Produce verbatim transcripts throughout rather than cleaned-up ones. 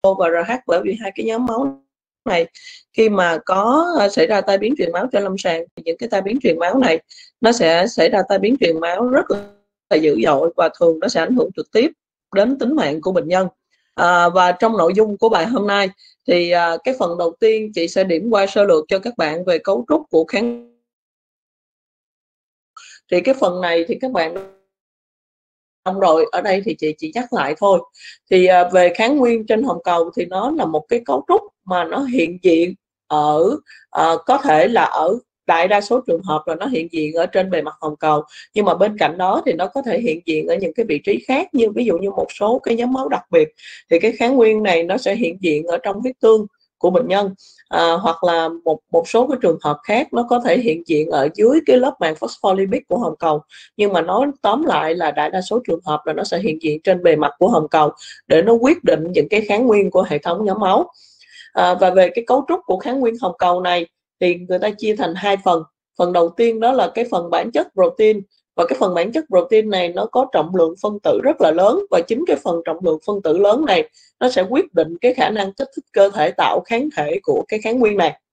và rờ hát, bởi vì hai cái nhóm máu này khi mà có xảy ra tai biến truyền máu trên lâm sàng thì những cái tai biến truyền máu này nó sẽ xảy ra tai biến truyền máu rất là dữ dội và thường nó sẽ ảnh hưởng trực tiếp đến tính mạng của bệnh nhân. À, và trong nội dung của bài hôm nay thì à, cái phần đầu tiên chị sẽ điểm qua sơ lược cho các bạn về cấu trúc của kháng. Thì cái phần này thì các bạn xong rồi, ở đây thì chị chỉ nhắc lại thôi. Thì à, về kháng nguyên trên hồng cầu thì nó là một cái cấu trúc mà nó hiện diện ở à, có thể là ở đại đa số trường hợp là nó hiện diện ở trên bề mặt hồng cầu, nhưng mà bên cạnh đó thì nó có thể hiện diện ở những cái vị trí khác, như ví dụ như một số cái nhóm máu đặc biệt thì cái kháng nguyên này nó sẽ hiện diện ở trong huyết tương của bệnh nhân, à, hoặc là một một số cái trường hợp khác nó có thể hiện diện ở dưới cái lớp màng phospholipid của hồng cầu, nhưng mà nói tóm lại là đại đa số trường hợp là nó sẽ hiện diện trên bề mặt của hồng cầu để nó quyết định những cái kháng nguyên của hệ thống nhóm máu. À, và về cái cấu trúc của kháng nguyên hồng cầu này thì người ta chia thành hai phần. Phần đầu tiên đó là cái phần bản chất protein, và cái phần bản chất protein này nó có trọng lượng phân tử rất là lớn, và chính cái phần trọng lượng phân tử lớn này nó sẽ quyết định cái khả năng kích thích cơ thể tạo kháng thể của cái kháng nguyên này.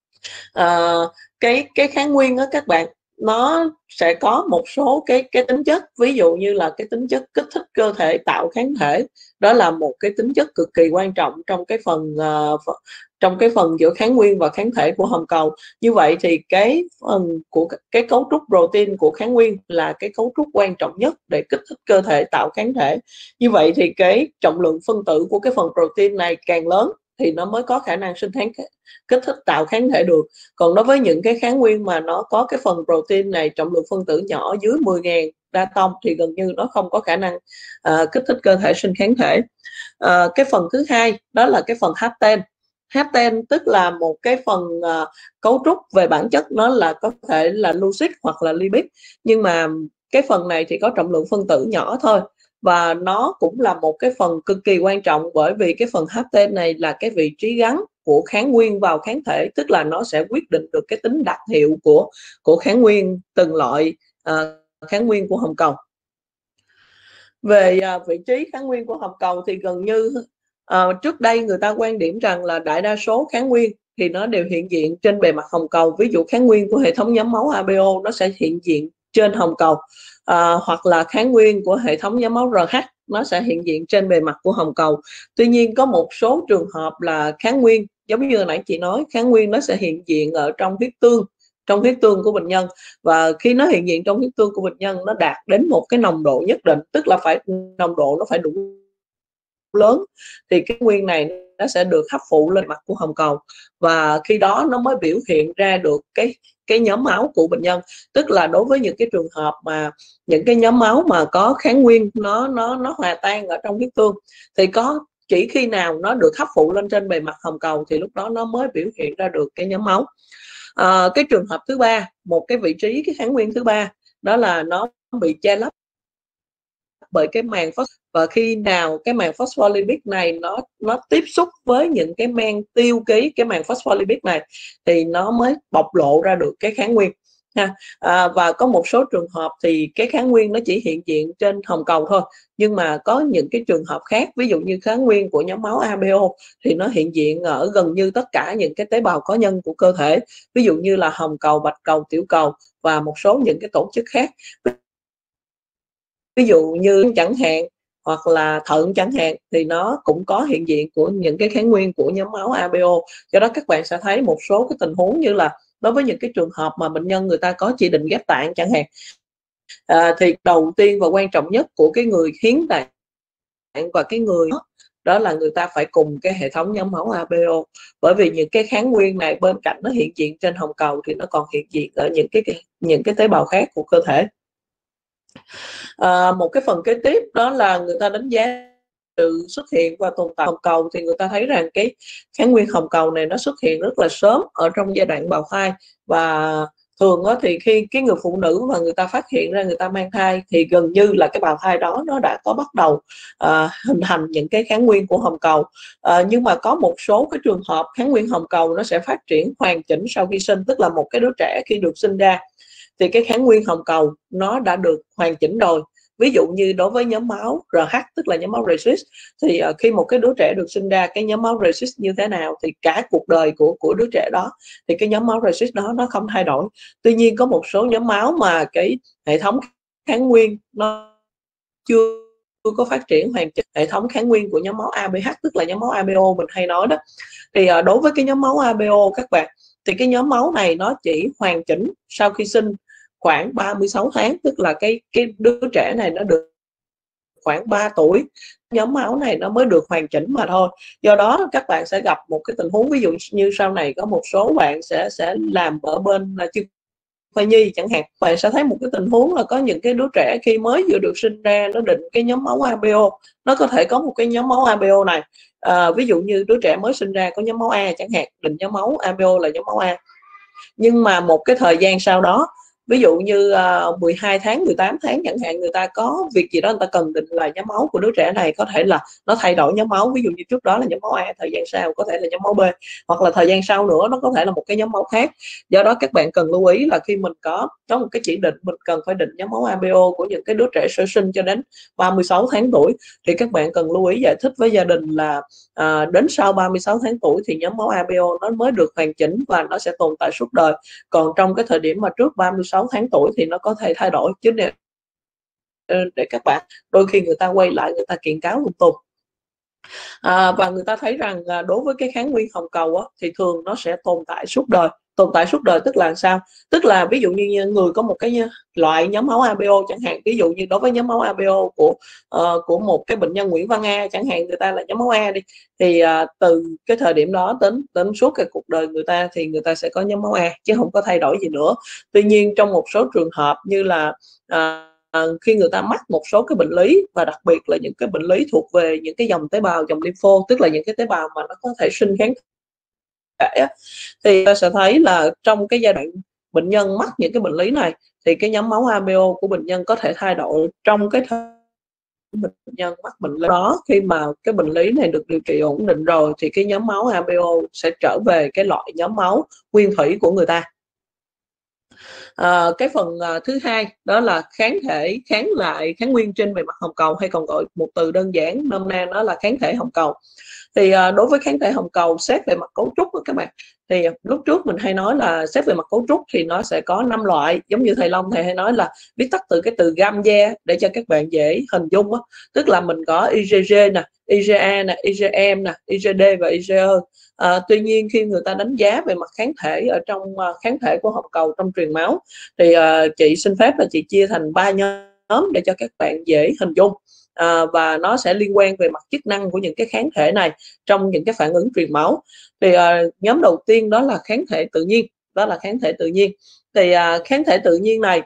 À, cái cái kháng nguyên đó các bạn, nó sẽ có một số cái cái tính chất, ví dụ như là cái tính chất kích thích cơ thể tạo kháng thể, đó là một cái tính chất cực kỳ quan trọng trong cái phần uh, trong cái phần giữa kháng nguyên và kháng thể của hồng cầu. Như vậy thì cái phần của cái cấu trúc protein của kháng nguyên là cái cấu trúc quan trọng nhất để kích thích cơ thể tạo kháng thể. Như vậy thì cái trọng lượng phân tử của cái phần protein này càng lớn thì nó mới có khả năng sinh kháng kích thích tạo kháng thể được. Còn đối với những cái kháng nguyên mà nó có cái phần protein này trọng lượng phân tử nhỏ dưới mười nghìn Dalton thì gần như nó không có khả năng uh, kích thích cơ thể sinh kháng thể. Uh, cái phần thứ hai đó là cái phần hapten. Hapten tức là một cái phần uh, cấu trúc về bản chất, nó là có thể là lucid hoặc là lipid, nhưng mà cái phần này thì có trọng lượng phân tử nhỏ thôi, và nó cũng là một cái phần cực kỳ quan trọng, bởi vì cái phần hapten này là cái vị trí gắn của kháng nguyên vào kháng thể, tức là nó sẽ quyết định được cái tính đặc hiệu của của kháng nguyên, từng loại uh, kháng nguyên của hồng cầu. Về uh, vị trí kháng nguyên của hồng cầu thì gần như uh, trước đây người ta quan điểm rằng là đại đa số kháng nguyên thì nó đều hiện diện trên bề mặt hồng cầu. Ví dụ kháng nguyên của hệ thống nhóm máu a bê ô nó sẽ hiện diện trên hồng cầu, à, hoặc là kháng nguyên của hệ thống nhóm máu rờ hát nó sẽ hiện diện trên bề mặt của hồng cầu. Tuy nhiên có một số trường hợp là kháng nguyên, giống như nãy chị nói, kháng nguyên nó sẽ hiện diện ở trong huyết tương trong huyết tương của bệnh nhân, và khi nó hiện diện trong huyết tương của bệnh nhân nó đạt đến một cái nồng độ nhất định, tức là phải nồng độ nó phải đủ lớn thì cái nguyên này nó sẽ được hấp phụ lên mặt của hồng cầu, và khi đó nó mới biểu hiện ra được cái cái nhóm máu của bệnh nhân. Tức là đối với những cái trường hợp mà những cái nhóm máu mà có kháng nguyên nó nó nó hòa tan ở trong huyết tương thì có chỉ khi nào nó được hấp phụ lên trên bề mặt hồng cầu thì lúc đó nó mới biểu hiện ra được cái nhóm máu. À, cái trường hợp thứ ba, một cái vị trí cái kháng nguyên thứ ba đó là nó bị che lấp bởi cái màng phosphor, và khi nào cái màng phospholipid này nó nó tiếp xúc với những cái men tiêu ký cái màng phospholipid này thì nó mới bộc lộ ra được cái kháng nguyên ha. À, và có một số trường hợp thì cái kháng nguyên nó chỉ hiện diện trên hồng cầu thôi, nhưng mà có những cái trường hợp khác, ví dụ như kháng nguyên của nhóm máu a bê ô thì nó hiện diện ở gần như tất cả những cái tế bào có nhân của cơ thể, ví dụ như là hồng cầu, bạch cầu, tiểu cầu và một số những cái tổ chức khác, ví dụ như chẳng hạn, hoặc là thận chẳng hạn, thì nó cũng có hiện diện của những cái kháng nguyên của nhóm máu a bê ô. Do đó các bạn sẽ thấy một số cái tình huống như là đối với những cái trường hợp mà bệnh nhân người ta có chỉ định ghép tạng chẳng hạn, à, thì đầu tiên và quan trọng nhất của cái người hiến tạng và cái người đó, đó là người ta phải cùng cái hệ thống nhóm máu a bê ô, bởi vì những cái kháng nguyên này bên cạnh nó hiện diện trên hồng cầu thì nó còn hiện diện ở những cái những cái tế bào khác của cơ thể. À, một cái phần kế tiếp đó là người ta đánh giá sự xuất hiện và tồn tại hồng cầu, thì người ta thấy rằng cái kháng nguyên hồng cầu này nó xuất hiện rất là sớm ở trong giai đoạn bào thai, và thường đó thì khi cái người phụ nữ mà người ta phát hiện ra người ta mang thai thì gần như là cái bào thai đó nó đã có bắt đầu à, hình thành những cái kháng nguyên của hồng cầu. À, nhưng mà có một số cái trường hợp kháng nguyên hồng cầu nó sẽ phát triển hoàn chỉnh sau khi sinh, tức là một cái đứa trẻ khi được sinh ra thì cái kháng nguyên hồng cầu nó đã được hoàn chỉnh rồi, Ví dụ như đối với nhóm máu rờ hát tức là nhóm máu resist, thì uh, khi một cái đứa trẻ được sinh ra, cái nhóm máu resist như thế nào thì cả cuộc đời của của đứa trẻ đó thì cái nhóm máu resist đó nó không thay đổi. Tuy nhiên có một số nhóm máu mà cái hệ thống kháng nguyên nó chưa có phát triển hoàn chỉnh, hệ thống kháng nguyên của nhóm máu a bê hát tức là nhóm máu a bê ô mình hay nói đó, thì uh, đối với cái nhóm máu a bê ô các bạn, thì cái nhóm máu này nó chỉ hoàn chỉnh sau khi sinh khoảng ba mươi sáu tháng, tức là cái cái đứa trẻ này nó được khoảng ba tuổi, nhóm máu này nó mới được hoàn chỉnh mà thôi. Do đó các bạn sẽ gặp một cái tình huống, ví dụ như sau này có một số bạn sẽ sẽ làm ở bên là chuyên khoa nhi chẳng hạn, bạn sẽ thấy một cái tình huống là có những cái đứa trẻ khi mới vừa được sinh ra nó định cái nhóm máu a bê ô, nó có thể có một cái nhóm máu a bê ô này, à, ví dụ như đứa trẻ mới sinh ra có nhóm máu A chẳng hạn, định nhóm máu a bê ô là nhóm máu A, nhưng mà một cái thời gian sau đó, ví dụ như uh, mười hai tháng, mười tám tháng chẳng hạn, người ta có việc gì đó người ta cần định là nhóm máu của đứa trẻ này, có thể là nó thay đổi nhóm máu, ví dụ như trước đó là nhóm máu A, thời gian sau có thể là nhóm máu B, hoặc là thời gian sau nữa nó có thể là một cái nhóm máu khác. Do đó các bạn cần lưu ý là khi mình có có một cái chỉ định mình cần phải định nhóm máu a bê ô của những cái đứa trẻ sơ sinh cho đến ba mươi sáu tháng tuổi, thì các bạn cần lưu ý giải thích với gia đình là à, đến sau ba mươi sáu tháng tuổi thì nhóm máu a bê ô nó mới được hoàn chỉnh và nó sẽ tồn tại suốt đời. Còn trong cái thời điểm mà trước ba mươi sáu tháng tuổi thì nó có thể thay đổi, chứ để, để các bạn đôi khi người ta quay lại người ta kiện cáo lung tung. À, và người ta thấy rằng à, đối với cái kháng nguyên hồng cầu á, thì thường nó sẽ tồn tại suốt đời. Tồn tại suốt đời tức là sao? Tức là ví dụ như người có một cái loại nhóm máu a bê ô chẳng hạn, ví dụ như đối với nhóm máu a bê ô của uh, của một cái bệnh nhân Nguyễn Văn A chẳng hạn, người ta là nhóm máu A đi, thì uh, từ cái thời điểm đó đến đến suốt cái cuộc đời người ta thì người ta sẽ có nhóm máu A chứ không có thay đổi gì nữa. Tuy nhiên trong một số trường hợp như là uh, À, khi người ta mắc một số cái bệnh lý, và đặc biệt là những cái bệnh lý thuộc về những cái dòng tế bào, dòng lympho, tức là những cái tế bào mà nó có thể sinh kháng thể, thì ta sẽ thấy là trong cái giai đoạn bệnh nhân mắc những cái bệnh lý này thì cái nhóm máu a bê ô của bệnh nhân có thể thay đổi trong cái thời bệnh nhân mắc bệnh lý đó. Khi mà cái bệnh lý này được điều trị ổn định rồi thì cái nhóm máu a bê ô sẽ trở về cái loại nhóm máu nguyên thủy của người ta. À, cái phần uh, thứ hai đó là kháng thể kháng lại kháng nguyên trên bề mặt hồng cầu, hay còn gọi một từ đơn giản nôm na nó là kháng thể hồng cầu. Thì uh, đối với kháng thể hồng cầu xét về mặt cấu trúc đó các bạn, thì uh, lúc trước mình hay nói là xét về mặt cấu trúc thì nó sẽ có năm loại, giống như thầy Long thầy hay nói là viết tắt từ cái từ gamma để cho các bạn dễ hình dung đó. Tức là mình có i giê giê nè, i giê a nè, i giê em nè, i giê đê và i giê e. À, tuy nhiên khi người ta đánh giá về mặt kháng thể ở trong uh, kháng thể của hồng cầu trong truyền máu thì uh, chị xin phép là chị chia thành ba nhóm để cho các bạn dễ hình dung. À, và nó sẽ liên quan về mặt chức năng của những cái kháng thể này trong những cái phản ứng truyền máu. Thì à, nhóm đầu tiên đó là kháng thể tự nhiên, đó là kháng thể tự nhiên. Thì à, kháng thể tự nhiên này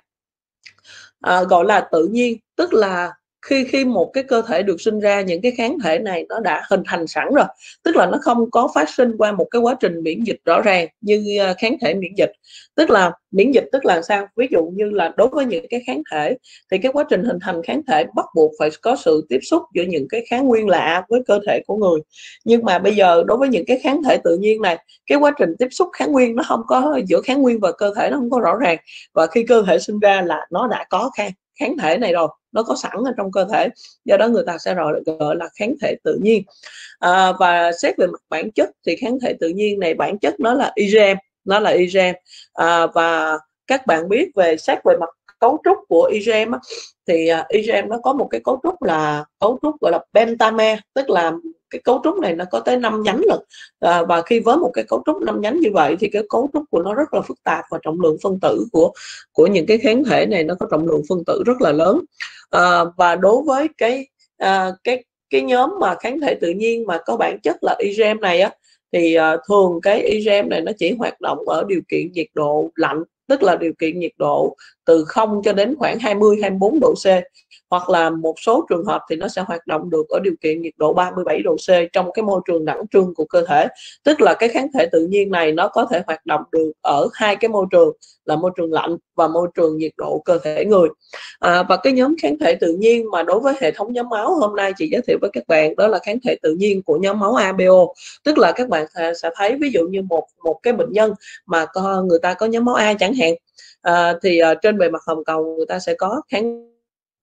à, gọi là tự nhiên, tức là khi khi một cái cơ thể được sinh ra, những cái kháng thể này nó đã hình thành sẵn rồi, tức là nó không có phát sinh qua một cái quá trình miễn dịch rõ ràng như kháng thể miễn dịch. Tức là miễn dịch tức là sao? Ví dụ như là đối với những cái kháng thể thì cái quá trình hình thành kháng thể bắt buộc phải có sự tiếp xúc giữa những cái kháng nguyên lạ với cơ thể của người. Nhưng mà bây giờ đối với những cái kháng thể tự nhiên này, cái quá trình tiếp xúc kháng nguyên nó không có, giữa kháng nguyên và cơ thể nó không có rõ ràng, và khi cơ thể sinh ra là nó đã có kháng kháng thể này rồi, nó có sẵn ở trong cơ thể. Do đó người ta sẽ gọi là, gọi là kháng thể tự nhiên. À, và xét về mặt bản chất thì kháng thể tự nhiên này bản chất nó là i giê em, nó là i giê em. À, và các bạn biết về xét về mặt cấu trúc của i giê em á, thì uh, i giê em nó có một cái cấu trúc là cấu trúc gọi là pentamer, tức là cái cấu trúc này nó có tới năm nhánh lận. À, và khi với một cái cấu trúc năm nhánh như vậy thì cái cấu trúc của nó rất là phức tạp, và trọng lượng phân tử của của những cái kháng thể này nó có trọng lượng phân tử rất là lớn. À, và đối với cái à, cái cái nhóm mà kháng thể tự nhiên mà có bản chất là i giê em này á, thì uh, thường cái i giê em này nó chỉ hoạt động ở điều kiện nhiệt độ lạnh, tức là điều kiện nhiệt độ từ không cho đến khoảng hai mươi hai mươi bốn độ C, hoặc là một số trường hợp thì nó sẽ hoạt động được ở điều kiện nhiệt độ ba mươi bảy độ C trong cái môi trường đẳng trương của cơ thể. Tức là cái kháng thể tự nhiên này nó có thể hoạt động được ở hai cái môi trường là môi trường lạnh và môi trường nhiệt độ cơ thể người. À, và cái nhóm kháng thể tự nhiên mà đối với hệ thống nhóm máu hôm nay chị giới thiệu với các bạn đó là kháng thể tự nhiên của nhóm máu a bê ô. Tức là các bạn sẽ thấy ví dụ như một một cái bệnh nhân mà có, người ta có nhóm máu A chẳng hạn, à, thì uh, trên bề mặt hồng cầu người ta sẽ có kháng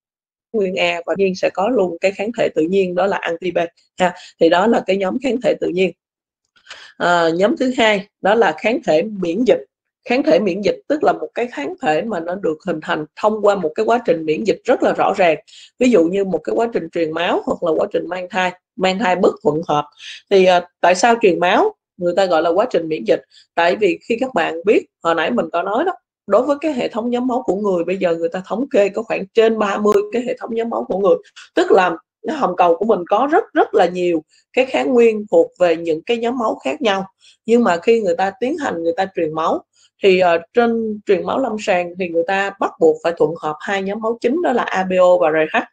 nguyên A và nhiên sẽ có luôn cái kháng thể tự nhiên đó là anti B ha. Thì đó là cái nhóm kháng thể tự nhiên. À, nhóm thứ hai đó là kháng thể miễn dịch. Kháng thể miễn dịch tức là một cái kháng thể mà nó được hình thành thông qua một cái quá trình miễn dịch rất là rõ ràng. Ví dụ như một cái quá trình truyền máu hoặc là quá trình mang thai, mang thai bất thuận hợp. Thì à, tại sao truyền máu người ta gọi là quá trình miễn dịch? Tại vì khi các bạn biết, hồi nãy mình có nói đó, đối với cái hệ thống nhóm máu của người, bây giờ người ta thống kê có khoảng trên ba mươi cái hệ thống nhóm máu của người. Tức là cái hồng cầu của mình có rất rất là nhiều cái kháng nguyên thuộc về những cái nhóm máu khác nhau. Nhưng mà khi người ta tiến hành người ta truyền máu thì uh, trên truyền máu lâm sàng thì người ta bắt buộc phải thuận hợp hai nhóm máu chính, đó là a bê o và rờ hát.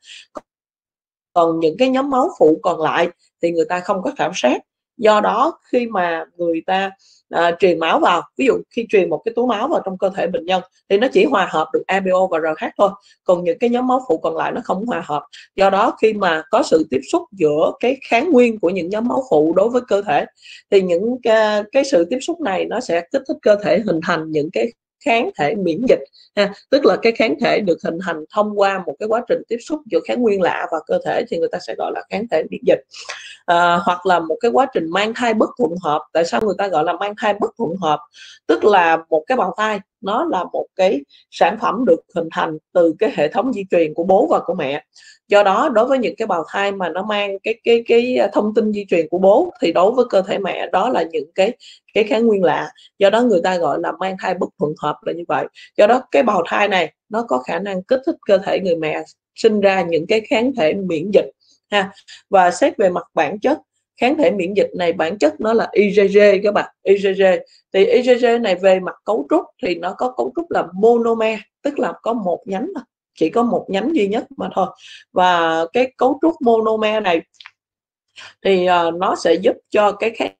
Còn những cái nhóm máu phụ còn lại thì người ta không có khảo sát. Do đó khi mà người ta à, truyền máu vào, ví dụ khi truyền một cái túi máu vào trong cơ thể bệnh nhân thì nó chỉ hòa hợp được a bê o và rờ hát thôi, còn những cái nhóm máu phụ còn lại nó không hòa hợp. Do đó khi mà có sự tiếp xúc giữa cái kháng nguyên của những nhóm máu phụ đối với cơ thể thì những cái, cái sự tiếp xúc này nó sẽ kích thích cơ thể hình thành những cái kháng thể miễn dịch ha. Tức là cái kháng thể được hình thành thông qua một cái quá trình tiếp xúc giữa kháng nguyên lạ và cơ thể thì người ta sẽ gọi là kháng thể miễn dịch. À, hoặc là một cái quá trình mang thai bất thuận hợp. Tại sao người ta gọi là mang thai bất thuận hợp? Tức là một cái bào thai nó là một cái sản phẩm được hình thành từ cái hệ thống di truyền của bố và của mẹ. Do đó đối với những cái bào thai mà nó mang cái cái cái thông tin di truyền của bố thì đối với cơ thể mẹ đó là những cái cái kháng nguyên lạ. Do đó người ta gọi là mang thai bất thuận hợp là như vậy. Do đó cái bào thai này nó có khả năng kích thích cơ thể người mẹ sinh ra những cái kháng thể miễn dịch ha. Và xét về mặt bản chất, kháng thể miễn dịch này bản chất nó là i giê giê các bạn. i giê giê thì i giê giê này về mặt cấu trúc thì nó có cấu trúc là monomer, tức là có một nhánh, chỉ có một nhánh duy nhất mà thôi. Và cái cấu trúc monomer này thì uh, nó sẽ giúp cho cái kháng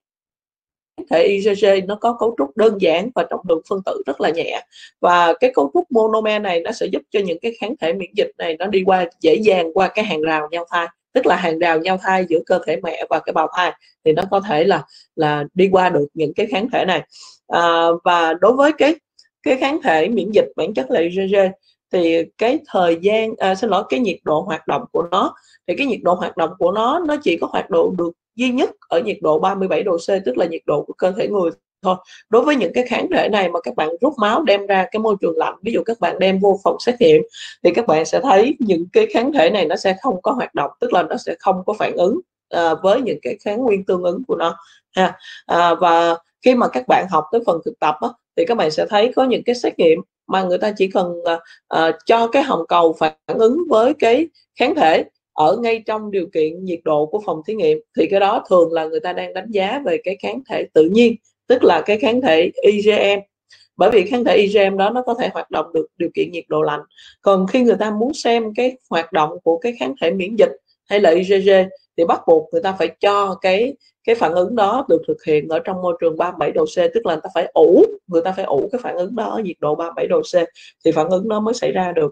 thể i giê giê nó có cấu trúc đơn giản và trọng lượng phân tử rất là nhẹ. Và cái cấu trúc monomer này nó sẽ giúp cho những cái kháng thể miễn dịch này nó đi qua dễ dàng qua cái hàng rào nhau thai, tức là hàng rào nhau thai giữa cơ thể mẹ và cái bào thai thì nó có thể là là đi qua được những cái kháng thể này. À, và đối với cái cái kháng thể miễn dịch bản chất là i giê giê thì cái thời gian à, xin lỗi cái nhiệt độ hoạt động của nó thì cái nhiệt độ hoạt động của nó nó chỉ có hoạt động được duy nhất ở nhiệt độ ba mươi bảy độ C, tức là nhiệt độ của cơ thể người thôi. Đối với những cái kháng thể này mà các bạn rút máu đem ra cái môi trường lạnh, ví dụ các bạn đem vô phòng xét nghiệm thì các bạn sẽ thấy những cái kháng thể này nó sẽ không có hoạt động, tức là nó sẽ không có phản ứng à, với những cái kháng nguyên tương ứng của nó ha. À, và khi mà các bạn học tới phần thực tập á, thì các bạn sẽ thấy có những cái xét nghiệm mà người ta chỉ cần uh, cho cái hồng cầu phản ứng với cái kháng thể ở ngay trong điều kiện nhiệt độ của phòng thí nghiệm, thì cái đó thường là người ta đang đánh giá về cái kháng thể tự nhiên, tức là cái kháng thể i giê em. Bởi vì kháng thể i giê em đó nó có thể hoạt động được điều kiện nhiệt độ lạnh. Còn khi người ta muốn xem cái hoạt động của cái kháng thể miễn dịch hay là i giê giê thì bắt buộc người ta phải cho cái cái phản ứng đó được thực hiện ở trong môi trường ba mươi bảy độ C, tức là người ta phải ủ, người ta phải ủ cái phản ứng đó ở nhiệt độ ba mươi bảy độ C thì phản ứng nó mới xảy ra được.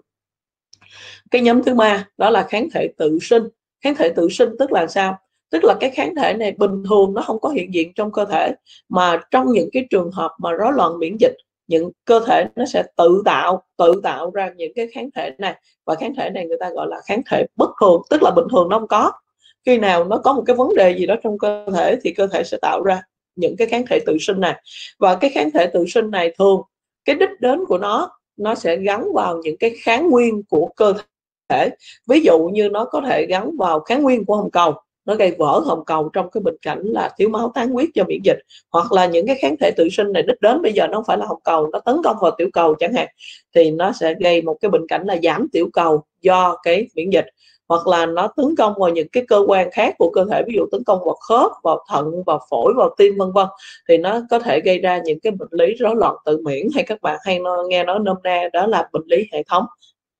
Cái nhóm thứ ba đó là kháng thể tự sinh. Kháng thể tự sinh tức là sao? Tức là cái kháng thể này bình thường nó không có hiện diện trong cơ thể, mà trong những cái trường hợp mà rối loạn miễn dịch, những cơ thể nó sẽ tự tạo tự tạo ra những cái kháng thể này, và kháng thể này người ta gọi là kháng thể bất thường, tức là bình thường nó không có. Khi nào nó có một cái vấn đề gì đó trong cơ thể thì cơ thể sẽ tạo ra những cái kháng thể tự sinh này. Và cái kháng thể tự sinh này thường cái đích đến của nó nó sẽ gắn vào những cái kháng nguyên của cơ thể. Ví dụ như nó có thể gắn vào kháng nguyên của hồng cầu, nó gây vỡ hồng cầu trong cái bệnh cảnh là thiếu máu tán huyết do miễn dịch. Hoặc là những cái kháng thể tự sinh này đích đến bây giờ nó không phải là hồng cầu, nó tấn công vào tiểu cầu chẳng hạn, thì nó sẽ gây một cái bệnh cảnh là giảm tiểu cầu do cái miễn dịch. Hoặc là nó tấn công vào những cái cơ quan khác của cơ thể, ví dụ tấn công vào khớp, vào thận, vào phổi, vào tim vân vân, thì nó có thể gây ra những cái bệnh lý rối loạn tự miễn, hay các bạn hay nghe nói nôm na đó là bệnh lý hệ thống.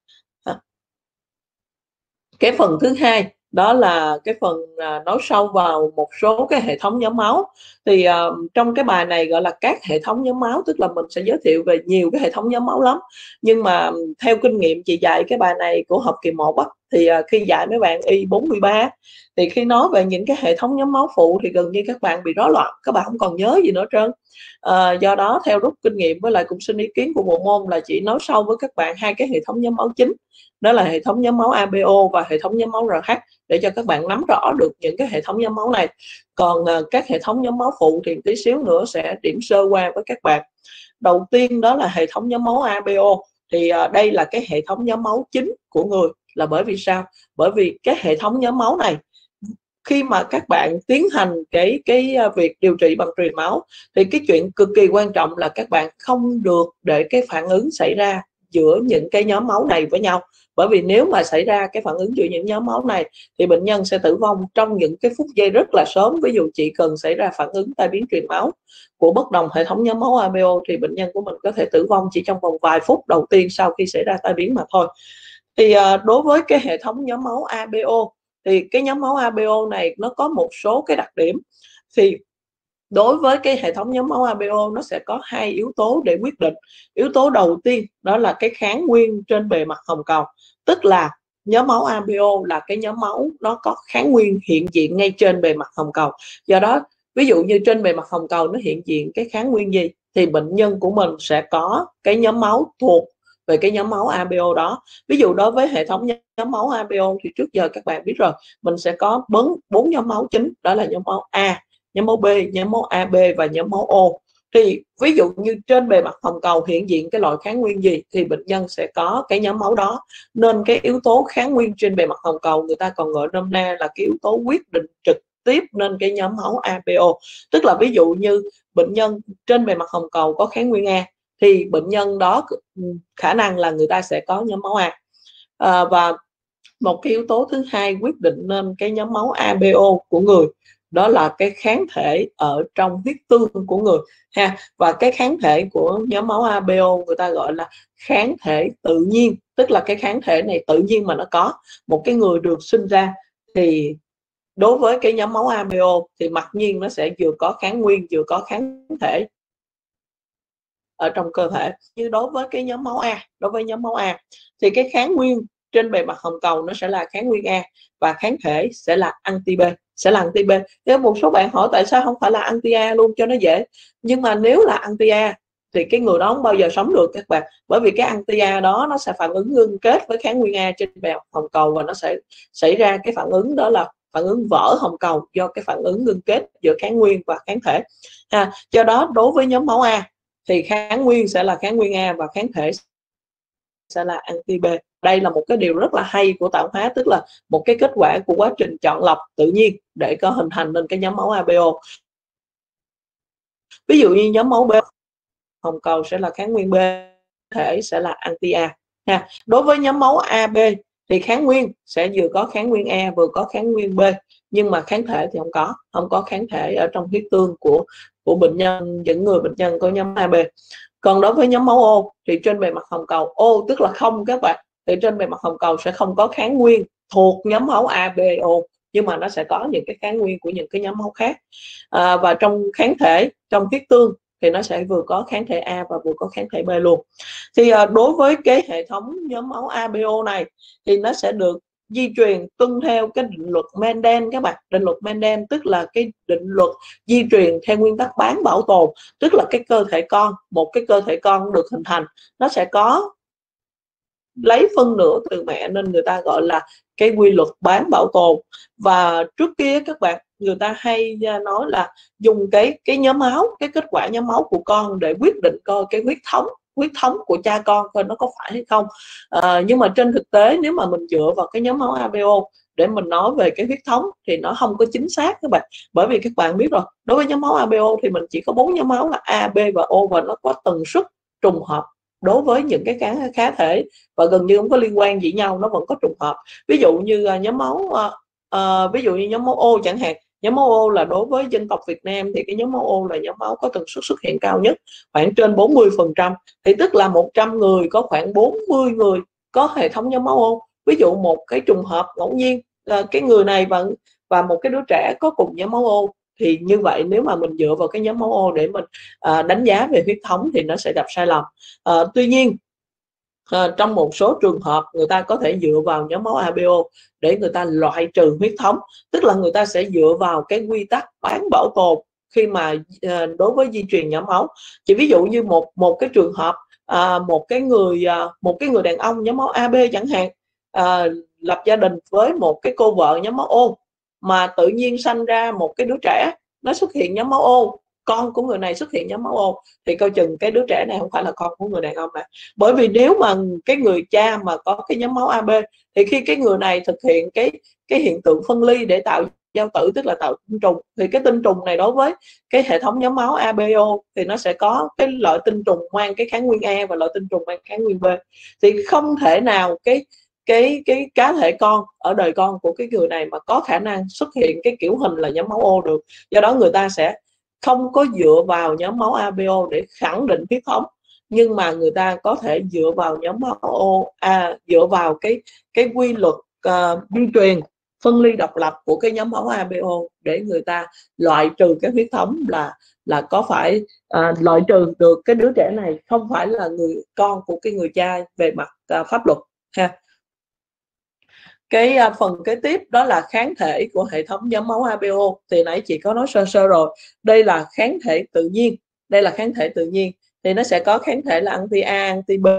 Cái phần thứ hai đó là cái phần à, nói sâu vào một số cái hệ thống nhóm máu. Thì à, trong cái bài này gọi là các hệ thống nhóm máu, tức là mình sẽ giới thiệu về nhiều cái hệ thống nhóm máu lắm. Nhưng mà theo kinh nghiệm chị dạy cái bài này của học kỳ một á, thì uh, khi dạy mấy bạn Y bốn mươi ba thì khi nói về những cái hệ thống nhóm máu phụ thì gần như các bạn bị rối loạn, các bạn không còn nhớ gì nữa trơn. Uh, do đó theo rút kinh nghiệm với lại cũng xin ý kiến của bộ môn là chỉ nói sâu với các bạn hai cái hệ thống nhóm máu chính, đó là hệ thống nhóm máu a bê o và hệ thống nhóm máu rờ hát, để cho các bạn nắm rõ được những cái hệ thống nhóm máu này. Còn uh, các hệ thống nhóm máu phụ thì tí xíu nữa sẽ điểm sơ qua với các bạn. Đầu tiên đó là hệ thống nhóm máu a bê o, thì uh, đây là cái hệ thống nhóm máu chính của người. Là bởi vì sao? Bởi vì cái hệ thống nhóm máu này khi mà các bạn tiến hành cái cái việc điều trị bằng truyền máu thì cái chuyện cực kỳ quan trọng là các bạn không được để cái phản ứng xảy ra giữa những cái nhóm máu này với nhau. Bởi vì nếu mà xảy ra cái phản ứng giữa những nhóm máu này thì bệnh nhân sẽ tử vong trong những cái phút giây rất là sớm. Ví dụ chỉ cần xảy ra phản ứng tai biến truyền máu của bất đồng hệ thống nhóm máu a bê o thì bệnh nhân của mình có thể tử vong chỉ trong vòng vài phút đầu tiên sau khi xảy ra tai biến mà thôi. Thì đối với cái hệ thống nhóm máu a bê o thì cái nhóm máu a bê o này nó có một số cái đặc điểm. Thì đối với cái hệ thống nhóm máu a bê o nó sẽ có hai yếu tố để quyết định. Yếu tố đầu tiên đó là cái kháng nguyên trên bề mặt hồng cầu, tức là nhóm máu a bê o là cái nhóm máu nó có kháng nguyên hiện diện ngay trên bề mặt hồng cầu. Do đó ví dụ như trên bề mặt hồng cầu nó hiện diện cái kháng nguyên gì thì bệnh nhân của mình sẽ có cái nhóm máu thuộc về cái nhóm máu a bê o đó. Ví dụ đối với hệ thống nhóm máu a bê o thì trước giờ các bạn biết rồi, mình sẽ có bốn bốn nhóm máu chính, đó là nhóm máu A, nhóm máu B, nhóm máu a bê và nhóm máu O. Thì ví dụ như trên bề mặt hồng cầu hiện diện cái loại kháng nguyên gì thì bệnh nhân sẽ có cái nhóm máu đó. Nên cái yếu tố kháng nguyên trên bề mặt hồng cầu người ta còn gọi nôm na là cái yếu tố quyết định trực tiếp nên cái nhóm máu a bê o. Tức là ví dụ như bệnh nhân trên bề mặt hồng cầu có kháng nguyên A thì bệnh nhân đó khả năng là người ta sẽ có nhóm máu A. À, và một cái yếu tố thứ hai quyết định nên cái nhóm máu a bê o của người đó là cái kháng thể ở trong huyết tương của người ha. Và cái kháng thể của nhóm máu a bê o người ta gọi là kháng thể tự nhiên, tức là cái kháng thể này tự nhiên mà nó có. Một cái người được sinh ra thì đối với cái nhóm máu a bê o thì mặc nhiên nó sẽ vừa có kháng nguyên vừa có kháng thể ở trong cơ thể. Như đối với cái nhóm máu A, đối với nhóm máu A thì cái kháng nguyên trên bề mặt hồng cầu nó sẽ là kháng nguyên A và kháng thể sẽ là anti B, sẽ là anti B. Nếu một số bạn hỏi tại sao không phải là anti A luôn cho nó dễ, nhưng mà nếu là anti A thì cái người đó không bao giờ sống được các bạn, bởi vì cái anti A đó nó sẽ phản ứng ngưng kết với kháng nguyên A trên bề mặt hồng cầu và nó sẽ xảy ra cái phản ứng đó là phản ứng vỡ hồng cầu do cái phản ứng ngưng kết giữa kháng nguyên và kháng thể. À, do đó đối với nhóm máu A thì kháng nguyên sẽ là kháng nguyên A và kháng thể sẽ là anti B. Đây là một cái điều rất là hay của tạo hóa, tức là một cái kết quả của quá trình chọn lọc tự nhiên để có hình thành nên cái nhóm máu a bê o. Ví dụ như nhóm máu B, hồng cầu sẽ là kháng nguyên B, thể sẽ là anti A. Ha. Đối với nhóm máu a bê thì kháng nguyên sẽ vừa có kháng nguyên A vừa có kháng nguyên B, nhưng mà kháng thể thì không có, không có kháng thể ở trong huyết tương của của bệnh nhân, những người bệnh nhân có nhóm a bê. Còn đối với nhóm máu O thì trên bề mặt hồng cầu O tức là không các bạn, thì trên bề mặt hồng cầu sẽ không có kháng nguyên thuộc nhóm máu a bê o, nhưng mà nó sẽ có những cái kháng nguyên của những cái nhóm máu khác. À, và trong kháng thể, trong huyết tương thì nó sẽ vừa có kháng thể A và vừa có kháng thể B luôn. Thì à, đối với cái hệ thống nhóm máu a bê o này thì nó sẽ được di truyền tuân theo cái định luật Mendel các bạn. Định luật Mendel tức là cái định luật di truyền theo nguyên tắc bán bảo tồn, tức là cái cơ thể con, một cái cơ thể con được hình thành nó sẽ có lấy phân nửa từ mẹ, nên người ta gọi là cái quy luật bán bảo tồn. Và trước kia các bạn, người ta hay nói là dùng cái cái nhóm máu, cái kết quả nhóm máu của con để quyết định coi cái huyết thống huyết thống của cha con coi nó có phải hay không. À, nhưng mà trên thực tế nếu mà mình dựa vào cái nhóm máu a bê o để mình nói về cái huyết thống thì nó không có chính xác các bạn. Bởi vì các bạn biết rồi, đối với nhóm máu a bê o thì mình chỉ có bốn nhóm máu là A, B và O, và nó có tần suất trùng hợp đối với những cái cá khá thể và gần như không có liên quan gì nhau, nó vẫn có trùng hợp. Ví dụ như nhóm máu uh, uh, ví dụ như nhóm máu O chẳng hạn. Nhóm máu O là đối với dân tộc Việt Nam thì cái nhóm máu O là nhóm máu có tần suất xuất hiện cao nhất, khoảng trên bốn mươi phần trăm. Thì tức là một trăm người có khoảng bốn mươi người có hệ thống nhóm máu O. Ví dụ một cái trùng hợp ngẫu nhiên, uh, cái người này và, và một cái đứa trẻ có cùng nhóm máu O, thì như vậy nếu mà mình dựa vào cái nhóm máu O để mình uh, đánh giá về huyết thống thì nó sẽ gặp sai lầm. Uh, tuy nhiên À, trong một số trường hợp người ta có thể dựa vào nhóm máu a bê ô để người ta loại trừ huyết thống, tức là người ta sẽ dựa vào cái quy tắc bán bảo tồn khi mà à, đối với di truyền nhóm máu. Chỉ ví dụ như một một cái trường hợp à, một cái người à, một cái người đàn ông nhóm máu a bê chẳng hạn, à, lập gia đình với một cái cô vợ nhóm máu O, mà tự nhiên sanh ra một cái đứa trẻ nó xuất hiện nhóm máu O, con của người này xuất hiện nhóm máu O, thì coi chừng cái đứa trẻ này không phải là con của người đàn ông này. Bởi vì nếu mà cái người cha mà có cái nhóm máu a bê thì khi cái người này thực hiện cái cái hiện tượng phân ly để tạo giao tử, tức là tạo tinh trùng, thì cái tinh trùng này đối với cái hệ thống nhóm máu a bê ô thì nó sẽ có cái loại tinh trùng mang cái kháng nguyên A và loại tinh trùng mang kháng nguyên B, thì không thể nào cái cái cái cá thể con ở đời con của cái người này mà có khả năng xuất hiện cái kiểu hình là nhóm máu O được. Do đó người ta sẽ không có dựa vào nhóm máu a bê ô để khẳng định huyết thống, nhưng mà người ta có thể dựa vào nhóm máu O, à, dựa vào cái cái quy luật uh, di truyền phân ly độc lập của cái nhóm máu a bê ô để người ta loại trừ cái huyết thống là là có phải uh, loại trừ được cái đứa trẻ này không phải là người con của cái người cha về mặt uh, pháp luật ha. Cái uh, phần kế tiếp đó là kháng thể của hệ thống nhóm máu a bê ô, thì nãy chị có nói sơ sơ rồi, đây là kháng thể tự nhiên, đây là kháng thể tự nhiên thì nó sẽ có kháng thể là anti A, anti B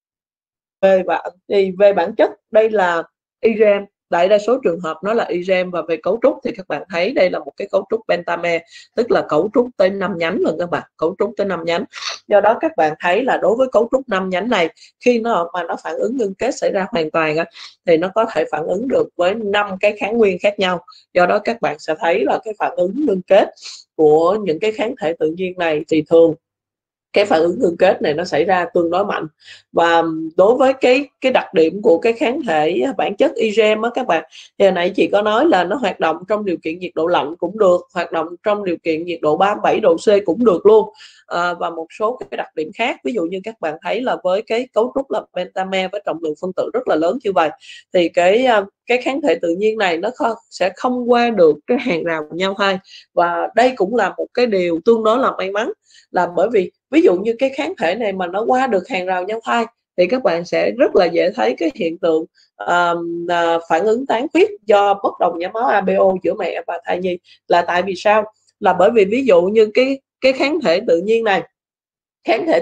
và anti V bản chất. Đây là i rờ e em, đại đa số trường hợp nó là i rờ e em, và về cấu trúc thì các bạn thấy đây là một cái cấu trúc pentamer, tức là cấu trúc tới năm nhánh luôn các bạn, cấu trúc tới năm nhánh. Do đó các bạn thấy là đối với cấu trúc năm nhánh này, khi nó mà nó phản ứng ngưng kết xảy ra hoàn toàn thì nó có thể phản ứng được với năm cái kháng nguyên khác nhau. Do đó các bạn sẽ thấy là cái phản ứng ngưng kết của những cái kháng thể tự nhiên này thì thường cái phản ứng ngưng kết này nó xảy ra tương đối mạnh. Và đối với cái cái đặc điểm của cái kháng thể bản chất i rờ e em á các bạn, thì hồi nãy chị có nói là nó hoạt động trong điều kiện nhiệt độ lạnh cũng được, hoạt động trong điều kiện nhiệt độ ba mươi bảy độ C cũng được luôn, à, và một số cái đặc điểm khác. Ví dụ như các bạn thấy là với cái cấu trúc là pentamer với trọng lượng phân tử rất là lớn như vậy, thì cái cái kháng thể tự nhiên này nó không, sẽ không qua được cái hàng rào nhau thai. Và đây cũng là một cái điều tương đối là may mắn, là bởi vì ví dụ như cái kháng thể này mà nó qua được hàng rào nhau thai thì các bạn sẽ rất là dễ thấy cái hiện tượng uh, uh, phản ứng tán huyết do bất đồng nhóm máu a bê ô giữa mẹ và thai nhi. Là tại vì sao? Là bởi vì ví dụ như cái cái kháng thể tự nhiên này, kháng thể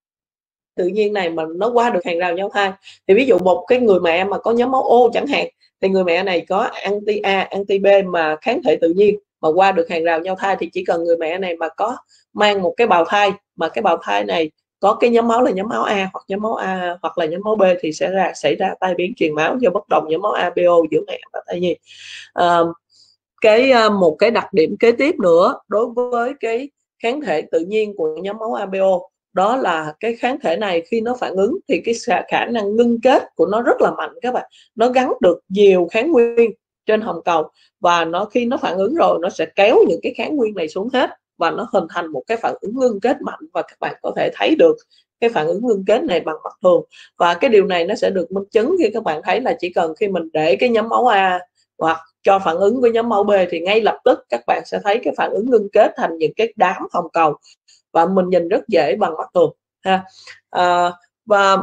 tự nhiên này mà nó qua được hàng rào nhau thai, thì ví dụ một cái người mẹ mà có nhóm máu O chẳng hạn, thì người mẹ này có anti A, anti B mà kháng thể tự nhiên mà qua được hàng rào nhau thai, thì chỉ cần người mẹ này mà có mang một cái bào thai mà cái bào thai này có cái nhóm máu là nhóm máu A hoặc nhóm máu A hoặc là nhóm máu B thì sẽ ra xảy ra tai biến truyền máu do bất đồng nhóm máu a bê ô giữa mẹ và thai nhi. À, cái một cái đặc điểm kế tiếp nữa đối với cái kháng thể tự nhiên của nhóm máu a bê ô, đó là cái kháng thể này khi nó phản ứng thì cái khả năng ngưng kết của nó rất là mạnh các bạn, nó gắn được nhiều kháng nguyên trên hồng cầu, và nó khi nó phản ứng rồi nó sẽ kéo những cái kháng nguyên này xuống hết và nó hình thành một cái phản ứng ngưng kết mạnh. Và các bạn có thể thấy được cái phản ứng ngưng kết này bằng mắt thường, và cái điều này nó sẽ được minh chứng khi các bạn thấy là chỉ cần khi mình để cái nhóm máu A hoặc cho phản ứng với nhóm máu B thì ngay lập tức các bạn sẽ thấy cái phản ứng ngưng kết thành những cái đám hồng cầu, và mình nhìn rất dễ bằng mắt thường ha. À, và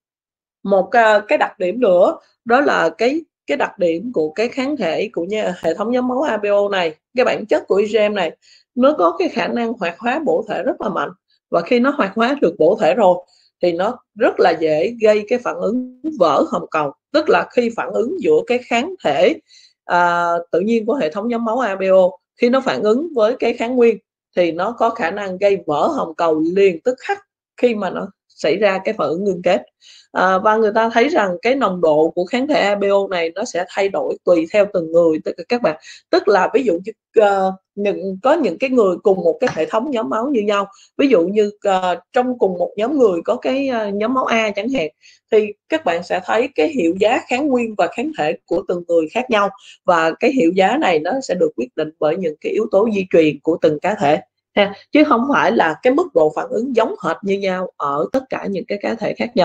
một cái đặc điểm nữa đó là cái cái đặc điểm của cái kháng thể của nhà, hệ thống nhóm máu a bê ô này, cái bản chất của i rờ e em này, nó có cái khả năng hoạt hóa bổ thể rất là mạnh, và khi nó hoạt hóa được bổ thể rồi thì nó rất là dễ gây cái phản ứng vỡ hồng cầu. Tức là khi phản ứng giữa cái kháng thể à, tự nhiên của hệ thống nhóm máu a bê ô, khi nó phản ứng với cái kháng nguyên thì nó có khả năng gây vỡ hồng cầu liền tức khắc khi mà nó xảy ra cái phản ứng ngưng kết. À, và người ta thấy rằng cái nồng độ của kháng thể a bê ô này nó sẽ thay đổi tùy theo từng người, tức là các bạn, tức là ví dụ như uh, những có những cái người cùng một cái hệ thống nhóm máu như nhau, ví dụ như uh, trong cùng một nhóm người có cái uh, nhóm máu A chẳng hạn, thì các bạn sẽ thấy cái hiệu giá kháng nguyên và kháng thể của từng người khác nhau, và cái hiệu giá này nó sẽ được quyết định bởi những cái yếu tố di truyền của từng cá thể ha, chứ không phải là cái mức độ phản ứng giống hệt như nhau ở tất cả những cái cá thể khác nhau.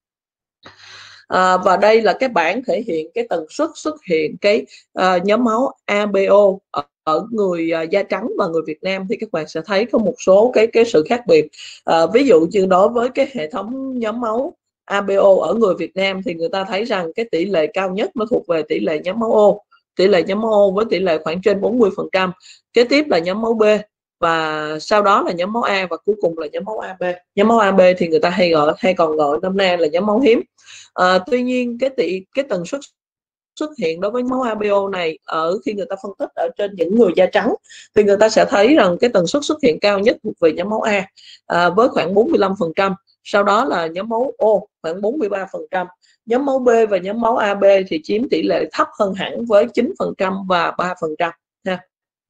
À, và đây là cái bảng thể hiện cái tần suất xuất hiện cái uh, nhóm máu a bê ô ở, ở người uh, da trắng và người Việt Nam, thì các bạn sẽ thấy có một số cái cái sự khác biệt. Uh, ví dụ như đối với cái hệ thống nhóm máu a bê o ở người Việt Nam thì người ta thấy rằng cái tỷ lệ cao nhất nó thuộc về tỷ lệ nhóm máu O, tỷ lệ nhóm máu O với tỷ lệ khoảng trên bốn mươi phần trăm, kế tiếp là nhóm máu B, và sau đó là nhóm máu A, và cuối cùng là nhóm máu a bê. Nhóm máu a bê thì người ta hay gọi hay còn gọi năm nay là nhóm máu hiếm. À, tuy nhiên cái tỷ cái tần suất xuất hiện đối với máu a bê o này ở khi người ta phân tích ở trên những người da trắng thì người ta sẽ thấy rằng cái tần suất xuất hiện cao nhất thuộc về nhóm máu A à, với khoảng bốn mươi lăm phần trăm, sau đó là nhóm máu O khoảng bốn mươi ba phần trăm, nhóm máu B và nhóm máu a bê thì chiếm tỷ lệ thấp hơn hẳn với chín phần trăm và ba phần trăm ha.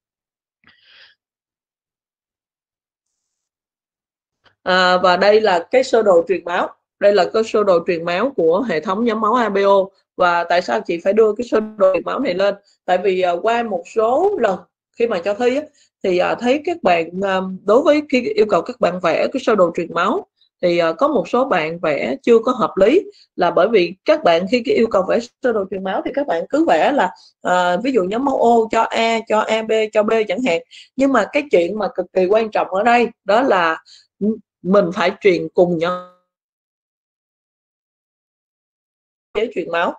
À, và đây là cái sơ đồ truyền máu, đây là cái sơ đồ truyền máu của hệ thống nhóm máu a bê o. Và tại sao chị phải đưa cái sơ đồ truyền máu này lên? Tại vì uh, qua một số lần khi mà cho thi á, thì uh, thấy các bạn uh, đối với khi yêu cầu các bạn vẽ cái sơ đồ truyền máu thì uh, có một số bạn vẽ chưa có hợp lý, là bởi vì các bạn khi cái yêu cầu vẽ sơ đồ truyền máu thì các bạn cứ vẽ là uh, ví dụ nhóm máu O cho A, cho a bê, cho B chẳng hạn. Nhưng mà cái chuyện mà cực kỳ quan trọng ở đây đó là mình phải truyền cùng nhau với truyền máu.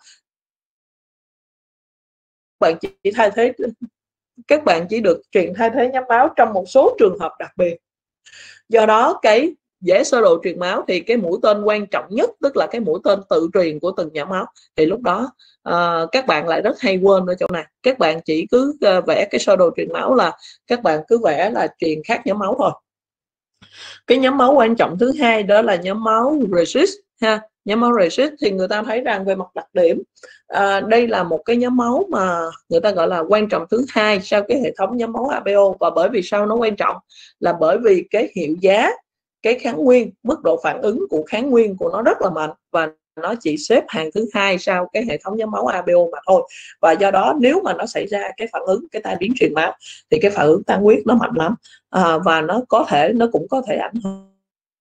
Bạn chỉ thay thế các bạn chỉ được truyền thay thế nhóm máu trong một số trường hợp đặc biệt. Do đó cái vẽ sơ đồ truyền máu thì cái mũi tên quan trọng nhất, tức là cái mũi tên tự truyền của từng nhóm máu, thì lúc đó uh, các bạn lại rất hay quên ở chỗ này. Các bạn chỉ cứ uh, vẽ cái sơ đồ truyền máu là các bạn cứ vẽ là truyền khác nhóm máu thôi. Cái nhóm máu quan trọng thứ hai đó là nhóm máu resist ha. Nhóm máu resist thì người ta thấy rằng về mặt đặc điểm à, đây là một cái nhóm máu mà người ta gọi là quan trọng thứ hai sau cái hệ thống nhóm máu a bê o. Và bởi vì sao nó quan trọng là bởi vì cái hiệu giá, cái kháng nguyên, mức độ phản ứng của kháng nguyên của nó rất là mạnh, và nó chỉ xếp hàng thứ hai sau cái hệ thống nhóm máu a bê o mà thôi. Và do đó nếu mà nó xảy ra cái phản ứng, cái tai biến truyền máu, thì cái phản ứng tăng huyết nó mạnh lắm, à, và nó có thể nó cũng có thể ảnh hưởng.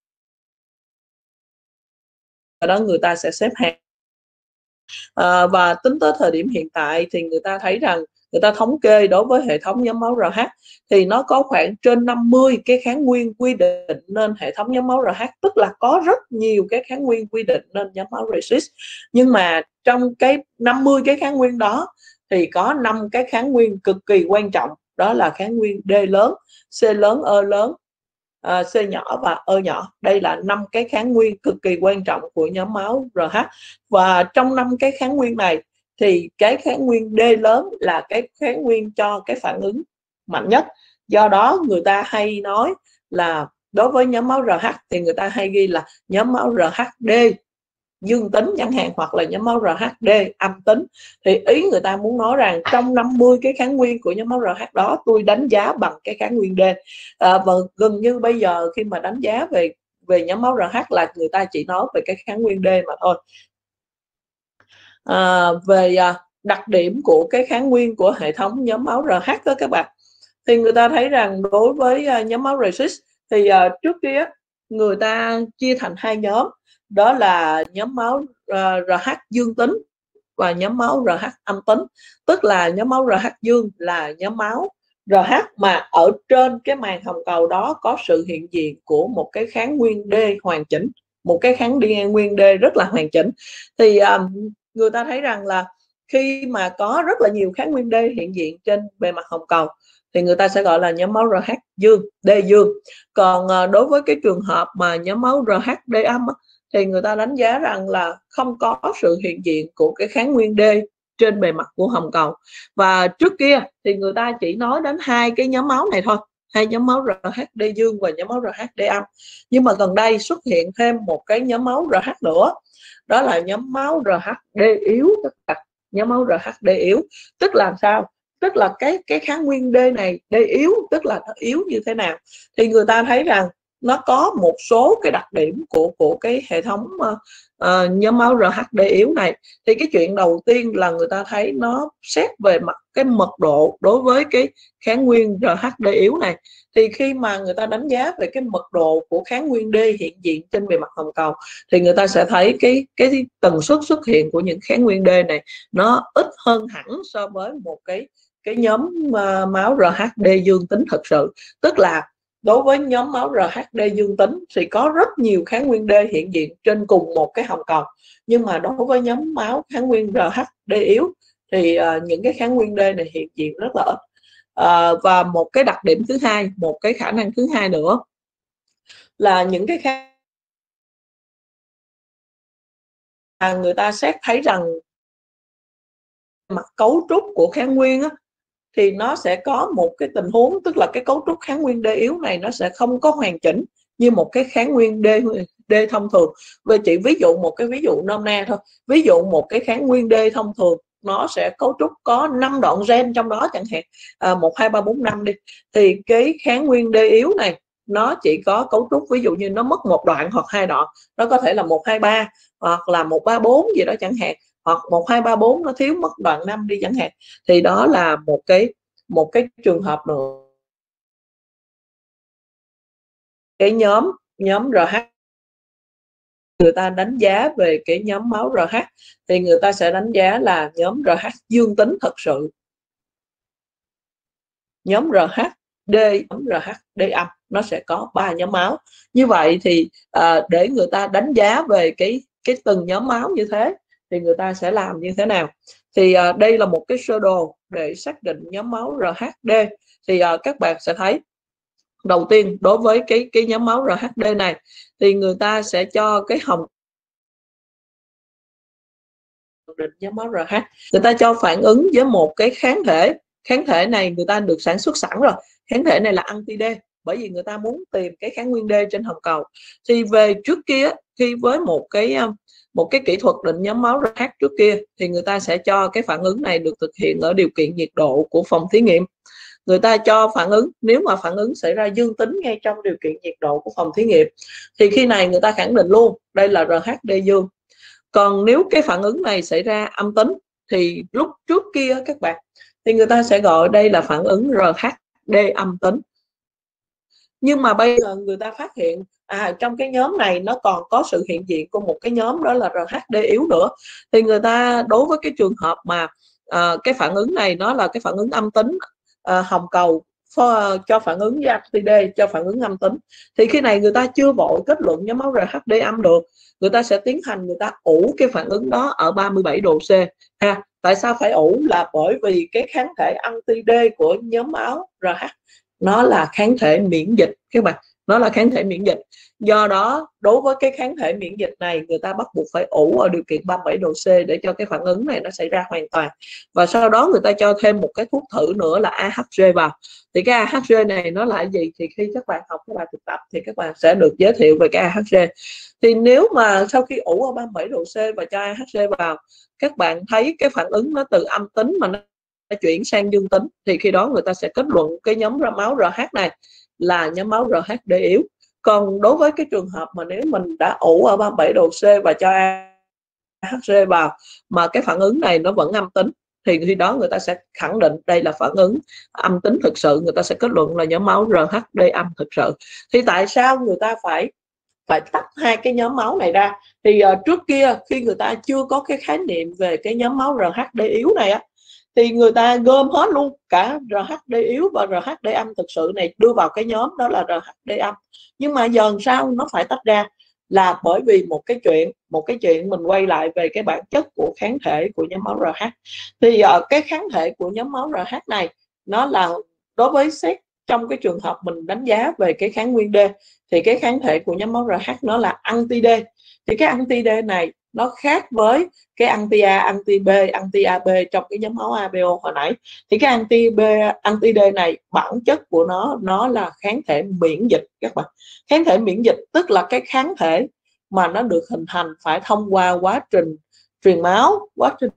Ở đó người ta sẽ xếp hàng. À, và tính tới thời điểm hiện tại thì người ta thấy rằng, người ta thống kê đối với hệ thống nhóm máu rờ hát thì nó có khoảng trên năm mươi cái kháng nguyên quy định nên hệ thống nhóm máu rờ hát, tức là có rất nhiều cái kháng nguyên quy định nên nhóm máu resist. Nhưng mà trong cái năm mươi cái kháng nguyên đó thì có năm cái kháng nguyên cực kỳ quan trọng, đó là kháng nguyên D lớn, C lớn, E lớn, À, C nhỏ và E nhỏ. Đây là năm cái kháng nguyên cực kỳ quan trọng của nhóm máu rờ hát. Và trong năm cái kháng nguyên này thì cái kháng nguyên D lớn là cái kháng nguyên cho cái phản ứng mạnh nhất. Do đó người ta hay nói là đối với nhóm máu rờ hát thì người ta hay ghi là nhóm máu rờ hát D dương tính chẳng hạn, hoặc là nhóm máu rờ hát D âm tính. Thì ý người ta muốn nói rằng trong năm mươi cái kháng nguyên của nhóm máu rờ hát đó, tôi đánh giá bằng cái kháng nguyên D. À, và gần như bây giờ khi mà đánh giá về về nhóm máu rờ hát là người ta chỉ nói về cái kháng nguyên D mà thôi. À, về đặc điểm của cái kháng nguyên của hệ thống nhóm máu rờ hát đó các bạn, thì người ta thấy rằng đối với nhóm máu resist thì uh, trước kia người ta chia thành hai nhóm, đó là nhóm máu uh, rờ hát dương tính và nhóm máu rờ hát âm tính. Tức là nhóm máu rờ hát dương là nhóm máu rờ hát mà ở trên cái màng hồng cầu đó có sự hiện diện của một cái kháng nguyên D hoàn chỉnh, một cái kháng nguyên D rất là hoàn chỉnh. Thì um, người ta thấy rằng là khi mà có rất là nhiều kháng nguyên D hiện diện trên bề mặt hồng cầu thì người ta sẽ gọi là nhóm máu rờ hát dương, D dương. Còn uh, đối với cái trường hợp mà nhóm máu rờ hát D âm thì người ta đánh giá rằng là không có sự hiện diện của cái kháng nguyên D trên bề mặt của hồng cầu. Và trước kia thì người ta chỉ nói đến hai cái nhóm máu này thôi, hai nhóm máu rờ hát D dương và nhóm máu rờ hát D âm. Nhưng mà gần đây xuất hiện thêm một cái nhóm máu rờ hát nữa, đó là nhóm máu rờ hát D yếu. Nhóm máu rờ hát D yếu tức là sao? Tức là cái cái kháng nguyên D này D yếu, tức là nó yếu như thế nào? Thì người ta thấy rằng nó có một số cái đặc điểm của của cái hệ thống uh, uh, nhóm máu rờ hát D yếu này. Thì cái chuyện đầu tiên là người ta thấy nó xét về mặt cái mật độ đối với cái kháng nguyên rờ hát D yếu này. Thì khi mà người ta đánh giá về cái mật độ của kháng nguyên D hiện diện trên bề mặt hồng cầu thì người ta sẽ thấy cái cái tần suất xuất hiện của những kháng nguyên D này nó ít hơn hẳn so với một cái cái nhóm uh, máu rờ hát D dương tính thật sự. Tức là đối với nhóm máu rờ hát đê dương tính thì có rất nhiều kháng nguyên D hiện diện trên cùng một cái hồng cầu, nhưng mà đối với nhóm máu kháng nguyên rờ hát đê yếu thì uh, những cái kháng nguyên D này hiện diện rất là ít. Uh, và một cái đặc điểm thứ hai, một cái khả năng thứ hai nữa là những cái kháng người ta xét thấy rằng mặt cấu trúc của kháng nguyên á, thì nó sẽ có một cái tình huống, tức là cái cấu trúc kháng nguyên D yếu này nó sẽ không có hoàn chỉnh như một cái kháng nguyên D, D thông thường. Về chị ví dụ một cái ví dụ nôm na thôi, ví dụ một cái kháng nguyên D thông thường nó sẽ cấu trúc có năm đoạn gen trong đó chẳng hạn, à, một hai ba bốn năm đi, thì cái kháng nguyên D yếu này nó chỉ có cấu trúc, ví dụ như nó mất một đoạn hoặc hai đoạn, nó có thể là một hai ba hoặc là một ba bốn gì đó chẳng hạn, hoặc một hai ba bốn nó thiếu mất đoạn năm đi chẳng hạn, thì đó là một cái một cái trường hợp nữa. Cái nhóm nhóm rờ hát, người ta đánh giá về cái nhóm máu rờ hát thì người ta sẽ đánh giá là nhóm rờ hát dương tính thật sự, nhóm rờ hát đê, nhóm rờ hát đê âm, nó sẽ có ba nhóm máu. Như vậy thì à, để người ta đánh giá về cái cái từng nhóm máu như thế thì người ta sẽ làm như thế nào? Thì à, đây là một cái sơ đồ để xác định nhóm máu rờ hát đê. Thì à, các bạn sẽ thấy đầu tiên đối với cái cái nhóm máu rờ hát đê này thì người ta sẽ cho cái hồng định nhóm máu rờ hát, người ta cho phản ứng với một cái kháng thể. Kháng thể này người ta được sản xuất sẵn rồi, kháng thể này là anti-D, bởi vì người ta muốn tìm cái kháng nguyên D trên hồng cầu. Thì về trước kia khi với một cái một cái kỹ thuật định nhóm máu rờ hát trước kia thì người ta sẽ cho cái phản ứng này được thực hiện ở điều kiện nhiệt độ của phòng thí nghiệm. Người ta cho phản ứng, nếu mà phản ứng xảy ra dương tính ngay trong điều kiện nhiệt độ của phòng thí nghiệm thì khi này người ta khẳng định luôn đây là rờ hát đê dương. Còn nếu cái phản ứng này xảy ra âm tính thì lúc trước kia các bạn thì người ta sẽ gọi đây là phản ứng rờ hát đê âm tính. Nhưng mà bây giờ người ta phát hiện à trong cái nhóm này nó còn có sự hiện diện của một cái nhóm đó là rờ hát đê yếu nữa, thì người ta đối với cái trường hợp mà à, cái phản ứng này nó là cái phản ứng âm tính, à, hồng cầu for, cho phản ứng với anti-D cho phản ứng âm tính, thì khi này người ta chưa vội kết luận nhóm máu rờ hát đê âm được, người ta sẽ tiến hành người ta ủ cái phản ứng đó ở ba mươi bảy độ C ha. Tại sao phải ủ? Là bởi vì cái kháng thể anti-D của nhóm máu rờ hát nó là kháng thể miễn dịch các bạn, nó là kháng thể miễn dịch. Do đó đối với cái kháng thể miễn dịch này người ta bắt buộc phải ủ ở điều kiện ba mươi bảy độ C để cho cái phản ứng này nó xảy ra hoàn toàn. Và sau đó người ta cho thêm một cái thuốc thử nữa là a hát giê vào. Thì cái a hát giê này nó là gì? Thì khi các bạn học cái bài thực tập thì các bạn sẽ được giới thiệu về cái a hát giê. Thì nếu mà sau khi ủ ở ba mươi bảy độ C và cho a hát giê vào, các bạn thấy cái phản ứng nó từ âm tính mà nó chuyển sang dương tính, thì khi đó người ta sẽ kết luận cái nhóm máu rờ hát này là nhóm máu rờ hát đê yếu. Còn đối với cái trường hợp mà nếu mình đã ủ ở ba mươi bảy độ C và cho a hát giê vào mà cái phản ứng này nó vẫn âm tính, thì khi đó người ta sẽ khẳng định đây là phản ứng âm tính thực sự, người ta sẽ kết luận là nhóm máu rờ hát đê âm thực sự. Thì tại sao người ta phải phải tách hai cái nhóm máu này ra? Thì uh, trước kia khi người ta chưa có cái khái niệm về cái nhóm máu rờ hát đê yếu này á, thì người ta gom hết luôn cả rờ hát đê yếu và rờ hát đê âm thực sự này đưa vào cái nhóm đó là rờ hát đê âm. Nhưng mà giờ sao nó phải tách ra? Là bởi vì một cái chuyện một cái chuyện mình quay lại về cái bản chất của kháng thể của nhóm máu rờ hát. Thì uh, cái kháng thể của nhóm máu rờ hát này nó là đối với xét trong cái trường hợp mình đánh giá về cái kháng nguyên D thì cái kháng thể của nhóm máu rờ hát nó là anti-D. Thì cái anti-D này nó khác với cái anti-A, anti-B, anti-a bê trong cái nhóm máu a bê ô hồi nãy. Thì cái anti-B, anti-D này bản chất của nó nó là kháng thể miễn dịch các bạn. Kháng thể miễn dịch tức là cái kháng thể mà nó được hình thành phải thông qua quá trình truyền máu, quá trình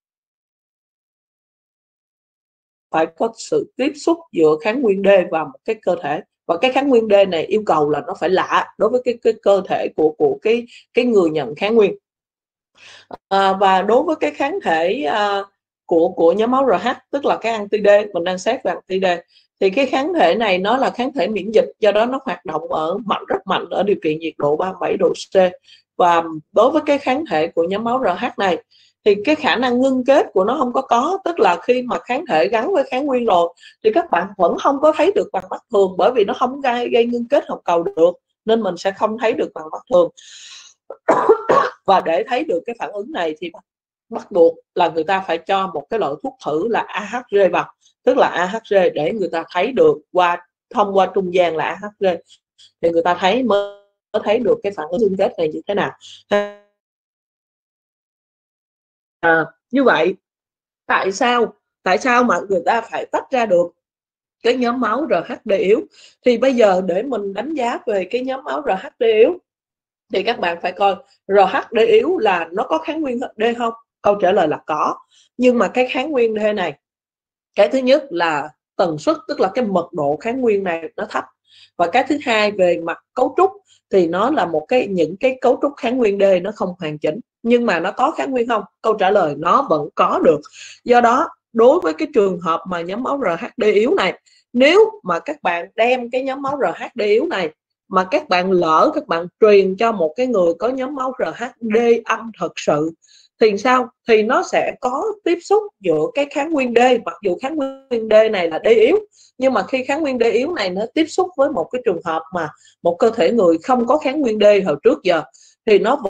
phải có sự tiếp xúc giữa kháng nguyên D và một cái cơ thể, và cái kháng nguyên D này yêu cầu là nó phải lạ đối với cái, cái cơ thể của của cái cái người nhận kháng nguyên. À, và đối với cái kháng thể à, của của nhóm máu rờ hát tức là cái anti-D, mình đang xét về anti-D, thì cái kháng thể này nó là kháng thể miễn dịch, do đó nó hoạt động ở mạnh rất mạnh ở điều kiện nhiệt độ ba mươi bảy độ C. Và đối với cái kháng thể của nhóm máu rờ hát này thì cái khả năng ngưng kết của nó không có có, tức là khi mà kháng thể gắn với kháng nguyên rồi thì các bạn vẫn không có thấy được bằng mắt thường, bởi vì nó không gây, gây ngưng kết hồng cầu được, nên mình sẽ không thấy được bằng mắt thường. Và để thấy được cái phản ứng này thì bắt buộc là người ta phải cho một cái loại thuốc thử là a hát giê vào, tức là a hát giê để người ta thấy được qua thông qua trung gian là a hát giê thì người ta thấy mới thấy được cái phản ứng ngưng kết này như thế nào. À, như vậy tại sao tại sao mà người ta phải tách ra được cái nhóm máu rờ hát đê yếu? Thì bây giờ để mình đánh giá về cái nhóm máu rờ hát đê yếu thì các bạn phải coi rờ hát đê yếu là nó có kháng nguyên D không? Câu trả lời là có. Nhưng mà cái kháng nguyên D này, cái thứ nhất là tần suất, tức là cái mật độ kháng nguyên này nó thấp, và cái thứ hai về mặt cấu trúc thì nó là một cái những cái cấu trúc kháng nguyên D nó không hoàn chỉnh. Nhưng mà nó có kháng nguyên không? Câu trả lời nó vẫn có được. Do đó đối với cái trường hợp mà nhóm máu rờ hát đê yếu này, nếu mà các bạn đem cái nhóm máu rờ hát đê yếu này mà các bạn lỡ các bạn truyền cho một cái người có nhóm máu rờ hát đê âm thật sự thì sao? Thì nó sẽ có tiếp xúc giữa cái kháng nguyên D, mặc dù kháng nguyên D này là D yếu, nhưng mà khi kháng nguyên D yếu này nó tiếp xúc với một cái trường hợp mà một cơ thể người không có kháng nguyên D hồi trước giờ thì nó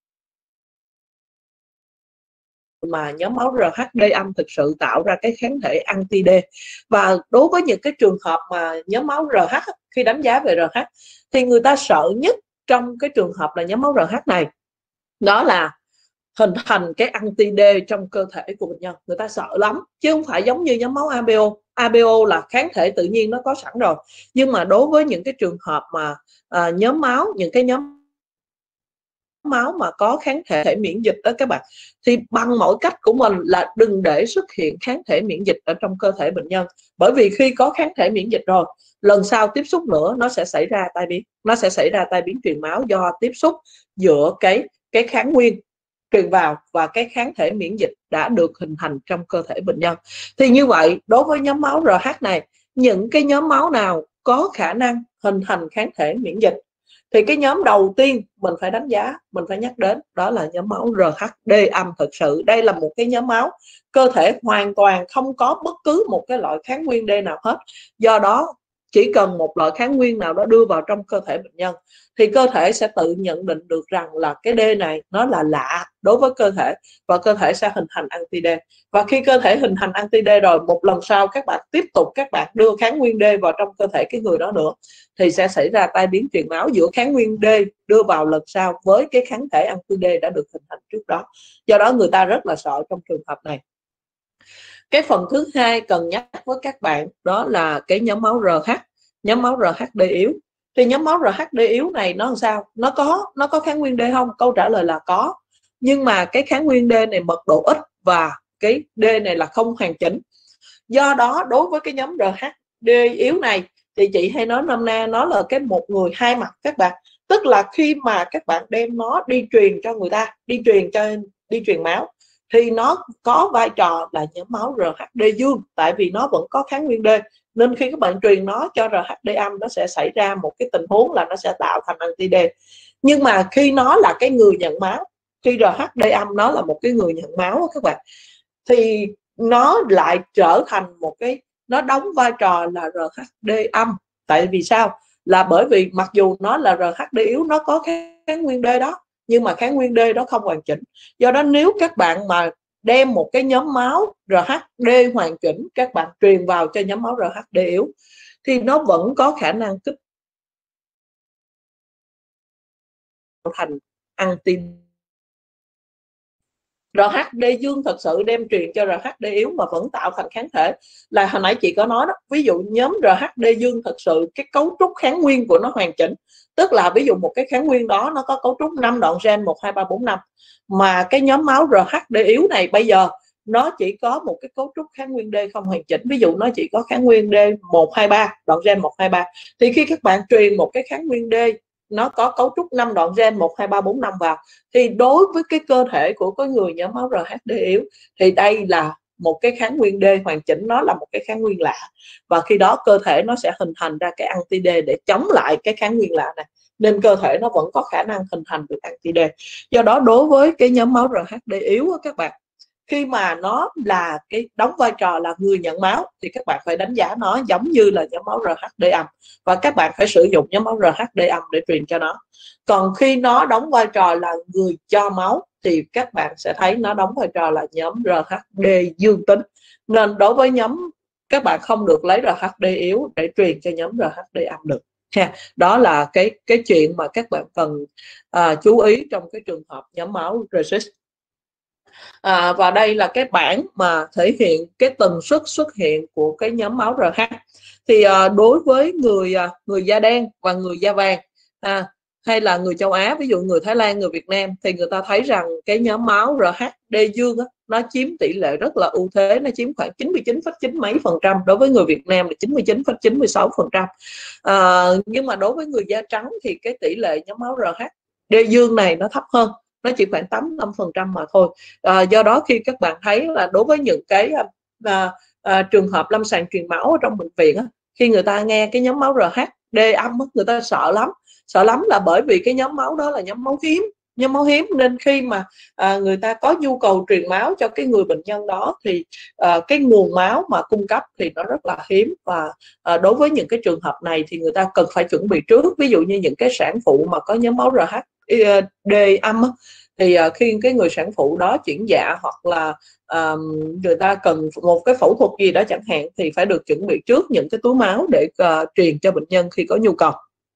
mà nhóm máu rờ hát đê âm thực sự tạo ra cái kháng thể anti-D. Và đối với những cái trường hợp mà nhóm máu rờ hát, khi đánh giá về rờ hát thì người ta sợ nhất trong cái trường hợp là nhóm máu rờ hát này đó là hình thành cái anti-D trong cơ thể của bệnh nhân. Người ta sợ lắm, chứ không phải giống như nhóm máu a bê o. a bê o là kháng thể tự nhiên nó có sẵn rồi, nhưng mà đối với những cái trường hợp mà à, nhóm máu, những cái nhóm máu mà có kháng thể miễn dịch đó các bạn, thì bằng mọi cách của mình là đừng để xuất hiện kháng thể miễn dịch ở trong cơ thể bệnh nhân, bởi vì khi có kháng thể miễn dịch rồi, lần sau tiếp xúc nữa nó sẽ xảy ra tai biến, nó sẽ xảy ra tai biến truyền máu do tiếp xúc giữa cái cái kháng nguyên truyền vào và cái kháng thể miễn dịch đã được hình thành trong cơ thể bệnh nhân. Thì như vậy đối với nhóm máu rờ hát này, những cái nhóm máu nào có khả năng hình thành kháng thể miễn dịch thì cái nhóm đầu tiên mình phải đánh giá, mình phải nhắc đến đó là nhóm máu rờ hát đê âm thực sự. Đây là một cái nhóm máu cơ thể hoàn toàn không có bất cứ một cái loại kháng nguyên D nào hết. Do đó chỉ cần một loại kháng nguyên nào đó đưa vào trong cơ thể bệnh nhân thì cơ thể sẽ tự nhận định được rằng là cái D này nó là lạ đối với cơ thể, và cơ thể sẽ hình thành anti-D. Và khi cơ thể hình thành anti-D rồi, một lần sau các bạn tiếp tục các bạn đưa kháng nguyên D vào trong cơ thể cái người đó nữa thì sẽ xảy ra tai biến truyền máu giữa kháng nguyên D đưa vào lần sau với cái kháng thể anti-D đã được hình thành trước đó. Do đó người ta rất là sợ trong trường hợp này. Cái phần thứ hai cần nhắc với các bạn đó là cái nhóm máu rờ hát, nhóm máu rờ hát đê yếu. Thì nhóm máu rờ hát đê yếu này nó làm sao? Nó có nó có kháng nguyên D không? Câu trả lời là có. Nhưng mà cái kháng nguyên D này mật độ ít và cái D này là không hoàn chỉnh. Do đó đối với cái nhóm rờ hát đê yếu này thì chị hay nói nôm na nó là cái một người hai mặt các bạn. Tức là khi mà các bạn đem nó đi truyền cho người ta, đi truyền cho đi truyền máu thì nó có vai trò là nhóm máu rờ hát đê dương, tại vì nó vẫn có kháng nguyên D, nên khi các bạn truyền nó cho rờ hát đê âm nó sẽ xảy ra một cái tình huống là nó sẽ tạo thành anti-D. Nhưng mà khi nó là cái người nhận máu, khi rờ hát đê âm nó là một cái người nhận máu các bạn, thì nó lại trở thành một cái, nó đóng vai trò là rờ hát đê âm. Tại vì sao? Là bởi vì mặc dù nó là rờ hát đê yếu, nó có kháng nguyên D đó, nhưng mà kháng nguyên D đó không hoàn chỉnh. Do đó nếu các bạn mà đem một cái nhóm máu rờ hát đê hoàn chỉnh, các bạn truyền vào cho nhóm máu rờ hát đê yếu thì nó vẫn có khả năng kích thành anti rờ hát đê dương thật sự đem truyền cho rờ hát đê yếu mà vẫn tạo thành kháng thể. Là hồi nãy chị có nói đó, ví dụ nhóm rờ hát đê dương thật sự cái cấu trúc kháng nguyên của nó hoàn chỉnh, tức là ví dụ một cái kháng nguyên đó nó có cấu trúc năm đoạn gen một hai ba bốn năm, mà cái nhóm máu rờ hát đê yếu này bây giờ nó chỉ có một cái cấu trúc kháng nguyên D không hoàn chỉnh, ví dụ nó chỉ có kháng nguyên D một hai ba, đoạn gen một hai ba, thì khi các bạn truyền một cái kháng nguyên D nó có cấu trúc năm đoạn gen một hai ba bốn năm vào thì đối với cái cơ thể của cái người nhóm máu rờ hát đê yếu thì đây là một cái kháng nguyên D hoàn chỉnh, nó là một cái kháng nguyên lạ, và khi đó cơ thể nó sẽ hình thành ra cái anti-D để chống lại cái kháng nguyên lạ này, nên cơ thể nó vẫn có khả năng hình thành được anti-D. Do đó đối với cái nhóm máu rờ hát đê yếu các bạn, khi mà nó là cái đóng vai trò là người nhận máu thì các bạn phải đánh giá nó giống như là nhóm máu rờ hát đê âm, và các bạn phải sử dụng nhóm máu rờ hát đê âm để truyền cho nó. Còn khi nó đóng vai trò là người cho máu thì các bạn sẽ thấy nó đóng vai trò là nhóm rờ hát đê dương tính. Nên đối với nhóm, các bạn không được lấy rờ hát đê yếu để truyền cho nhóm rờ hát đê âm được ha. Đó là cái cái chuyện mà các bạn cần à, chú ý trong cái trường hợp nhóm máu resist. À, và đây là cái bảng mà thể hiện cái tần suất xuất hiện của cái nhóm máu rờ hát. Thì à, đối với người à, người da đen và người da vàng, à, hay là người châu Á, ví dụ người Thái Lan, người Việt Nam, thì người ta thấy rằng cái nhóm máu rờ hát đê dương á, nó chiếm tỷ lệ rất là ưu thế, nó chiếm khoảng chín mươi chín phẩy chín mấy phần trăm. Đối với người Việt Nam là chín mươi chín phẩy chín mươi sáu phần trăm. À, nhưng mà đối với người da trắng thì cái tỷ lệ nhóm máu rờ hát đê dương này nó thấp hơn, nó chỉ khoảng tám mươi lăm phần trăm mà thôi. À, do đó khi các bạn thấy là đối với những cái à, à, trường hợp lâm sàng truyền máu ở trong bệnh viện á, khi người ta nghe cái nhóm máu rờ hát đê âm á, người ta sợ lắm. Sợ lắm là bởi vì cái nhóm máu đó là nhóm máu hiếm, nhóm máu hiếm nên khi mà à, người ta có nhu cầu truyền máu cho cái người bệnh nhân đó thì à, cái nguồn máu mà cung cấp thì nó rất là hiếm. Và à, đối với những cái trường hợp này thì người ta cần phải chuẩn bị trước. Ví dụ như những cái sản phụ mà có nhóm máu rờ hát đê âm á, thì uh, khi cái người sản phụ đó chuyển dạ hoặc là uh, người ta cần một cái phẫu thuật gì đó chẳng hạn, thì phải được chuẩn bị trước những cái túi máu để uh, truyền cho bệnh nhân khi có nhu cầu.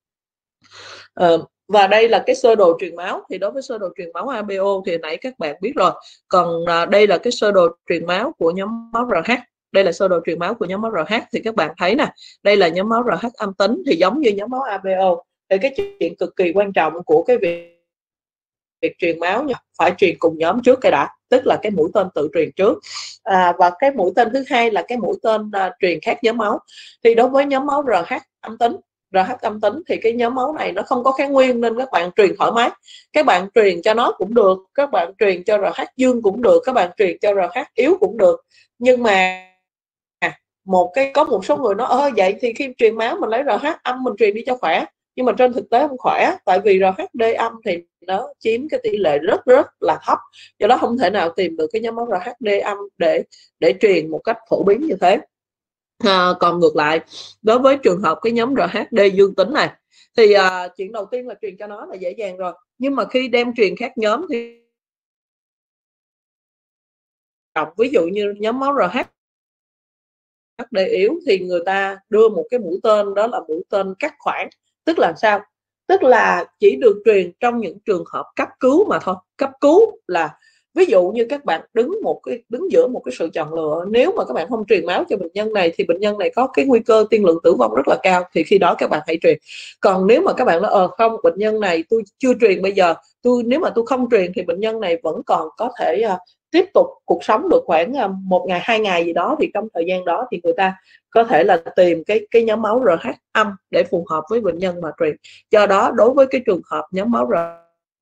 Uh, và đây là cái sơ đồ truyền máu. Thì đối với sơ đồ truyền máu a bê ô thì nãy các bạn biết rồi. Còn uh, đây là cái sơ đồ truyền máu của nhóm máu rờ hát. Đây là sơ đồ truyền máu của nhóm máu rờ hát. Thì các bạn thấy nè, đây là nhóm máu rờ hát âm tính, thì giống như nhóm máu a bê ô. Thì cái chuyện cực kỳ quan trọng của cái việc việc truyền máu nha, phải truyền cùng nhóm trước cái đã, tức là cái mũi tên tự truyền trước. À, và cái mũi tên thứ hai là cái mũi tên uh, truyền khác nhóm máu. Thì đối với nhóm máu rờ hát âm tính, rờ hát âm tính thì cái nhóm máu này nó không có kháng nguyên nên các bạn truyền thoải mái. Các bạn truyền cho nó cũng được, các bạn truyền cho rờ hát dương cũng được, các bạn truyền cho rờ hát yếu cũng được. Nhưng mà một cái có một số người nói ơ vậy thì khi truyền máu mình lấy rờ hát âm mình truyền đi cho khỏe. Nhưng mà trên thực tế không khỏe, tại vì rờ hát đê âm thì nó chiếm cái tỷ lệ rất rất là thấp, do đó không thể nào tìm được cái nhóm máu rờ hát đê âm để để truyền một cách phổ biến như thế. À, còn ngược lại, đối với trường hợp cái nhóm rờ hát đê dương tính này thì à, chuyện đầu tiên là truyền cho nó là dễ dàng rồi, nhưng mà khi đem truyền khác nhóm thì ví dụ như nhóm máu rờ hát đê yếu thì người ta đưa một cái mũi tên, đó là mũi tên cắt khoảng. Tức là sao? Tức là chỉ được truyền trong những trường hợp cấp cứu mà thôi. Cấp cứu là ví dụ như các bạn đứng một cái đứng giữa một cái sự chọn lựa, nếu mà các bạn không truyền máu cho bệnh nhân này thì bệnh nhân này có cái nguy cơ tiên lượng tử vong rất là cao, thì khi đó các bạn hãy truyền. Còn nếu mà các bạn nói ờ không, bệnh nhân này tôi chưa truyền bây giờ, tôi nếu mà tôi không truyền thì bệnh nhân này vẫn còn có thể uh, tiếp tục cuộc sống được khoảng uh, một ngày hai ngày gì đó, thì trong thời gian đó thì người ta có thể là tìm cái cái nhóm máu rờ hát âm để phù hợp với bệnh nhân mà truyền. Do đó đối với cái trường hợp nhóm máu rờ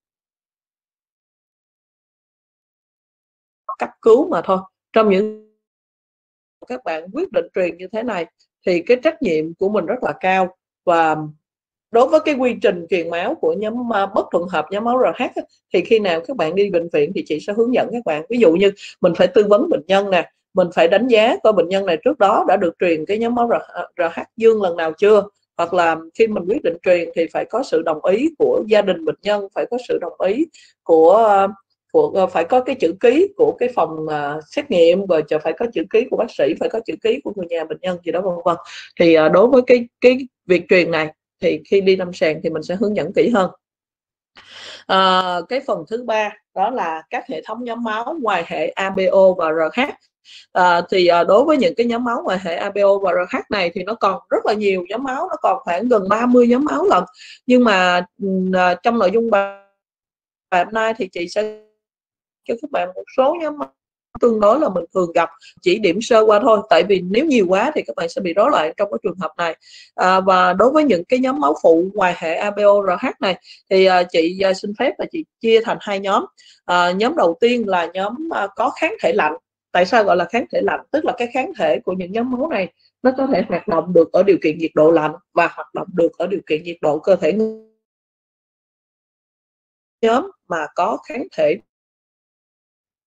cấp cứu mà thôi, trong những các bạn quyết định truyền như thế này thì cái trách nhiệm của mình rất là cao. Và đối với cái quy trình truyền máu của nhóm bất thuận hợp nhóm máu rờ hát thì khi nào các bạn đi bệnh viện thì chị sẽ hướng dẫn các bạn. Ví dụ như mình phải tư vấn bệnh nhân nè, mình phải đánh giá coi bệnh nhân này trước đó đã được truyền cái nhóm máu rờ hát dương lần nào chưa, hoặc là khi mình quyết định truyền thì phải có sự đồng ý của gia đình bệnh nhân, phải có sự đồng ý của của phải có cái chữ ký của cái phòng uh, xét nghiệm, rồi phải có chữ ký của bác sĩ, phải có chữ ký của người nhà bệnh nhân gì đó vân vân. Thì uh, đối với cái cái việc truyền này thì khi đi lâm sàng thì mình sẽ hướng dẫn kỹ hơn. À, cái phần thứ ba đó là các hệ thống nhóm máu ngoài hệ a bê ô và rờ hát. À, thì à, đối với những cái nhóm máu ngoài hệ a bê ô và rờ hát này thì nó còn rất là nhiều nhóm máu, nó còn khoảng gần ba mươi nhóm máu lần. Nhưng mà à, trong nội dung bài hôm nay thì chị sẽ cho các bạn một số nhóm máu tương đối là mình thường gặp, chỉ điểm sơ qua thôi, tại vì nếu nhiều quá thì các bạn sẽ bị rối loạn trong cái trường hợp này. À, và đối với những cái nhóm máu phụ ngoài hệ a bê ô rờ hát này thì à, chị à, xin phép là chị chia thành hai nhóm. À, nhóm đầu tiên là nhóm à, có kháng thể lạnh. Tại sao gọi là kháng thể lạnh? Tức là cái kháng thể của những nhóm máu này nó có thể hoạt động được ở điều kiện nhiệt độ lạnh và hoạt động được ở điều kiện nhiệt độ cơ thể. Nhóm mà có kháng thể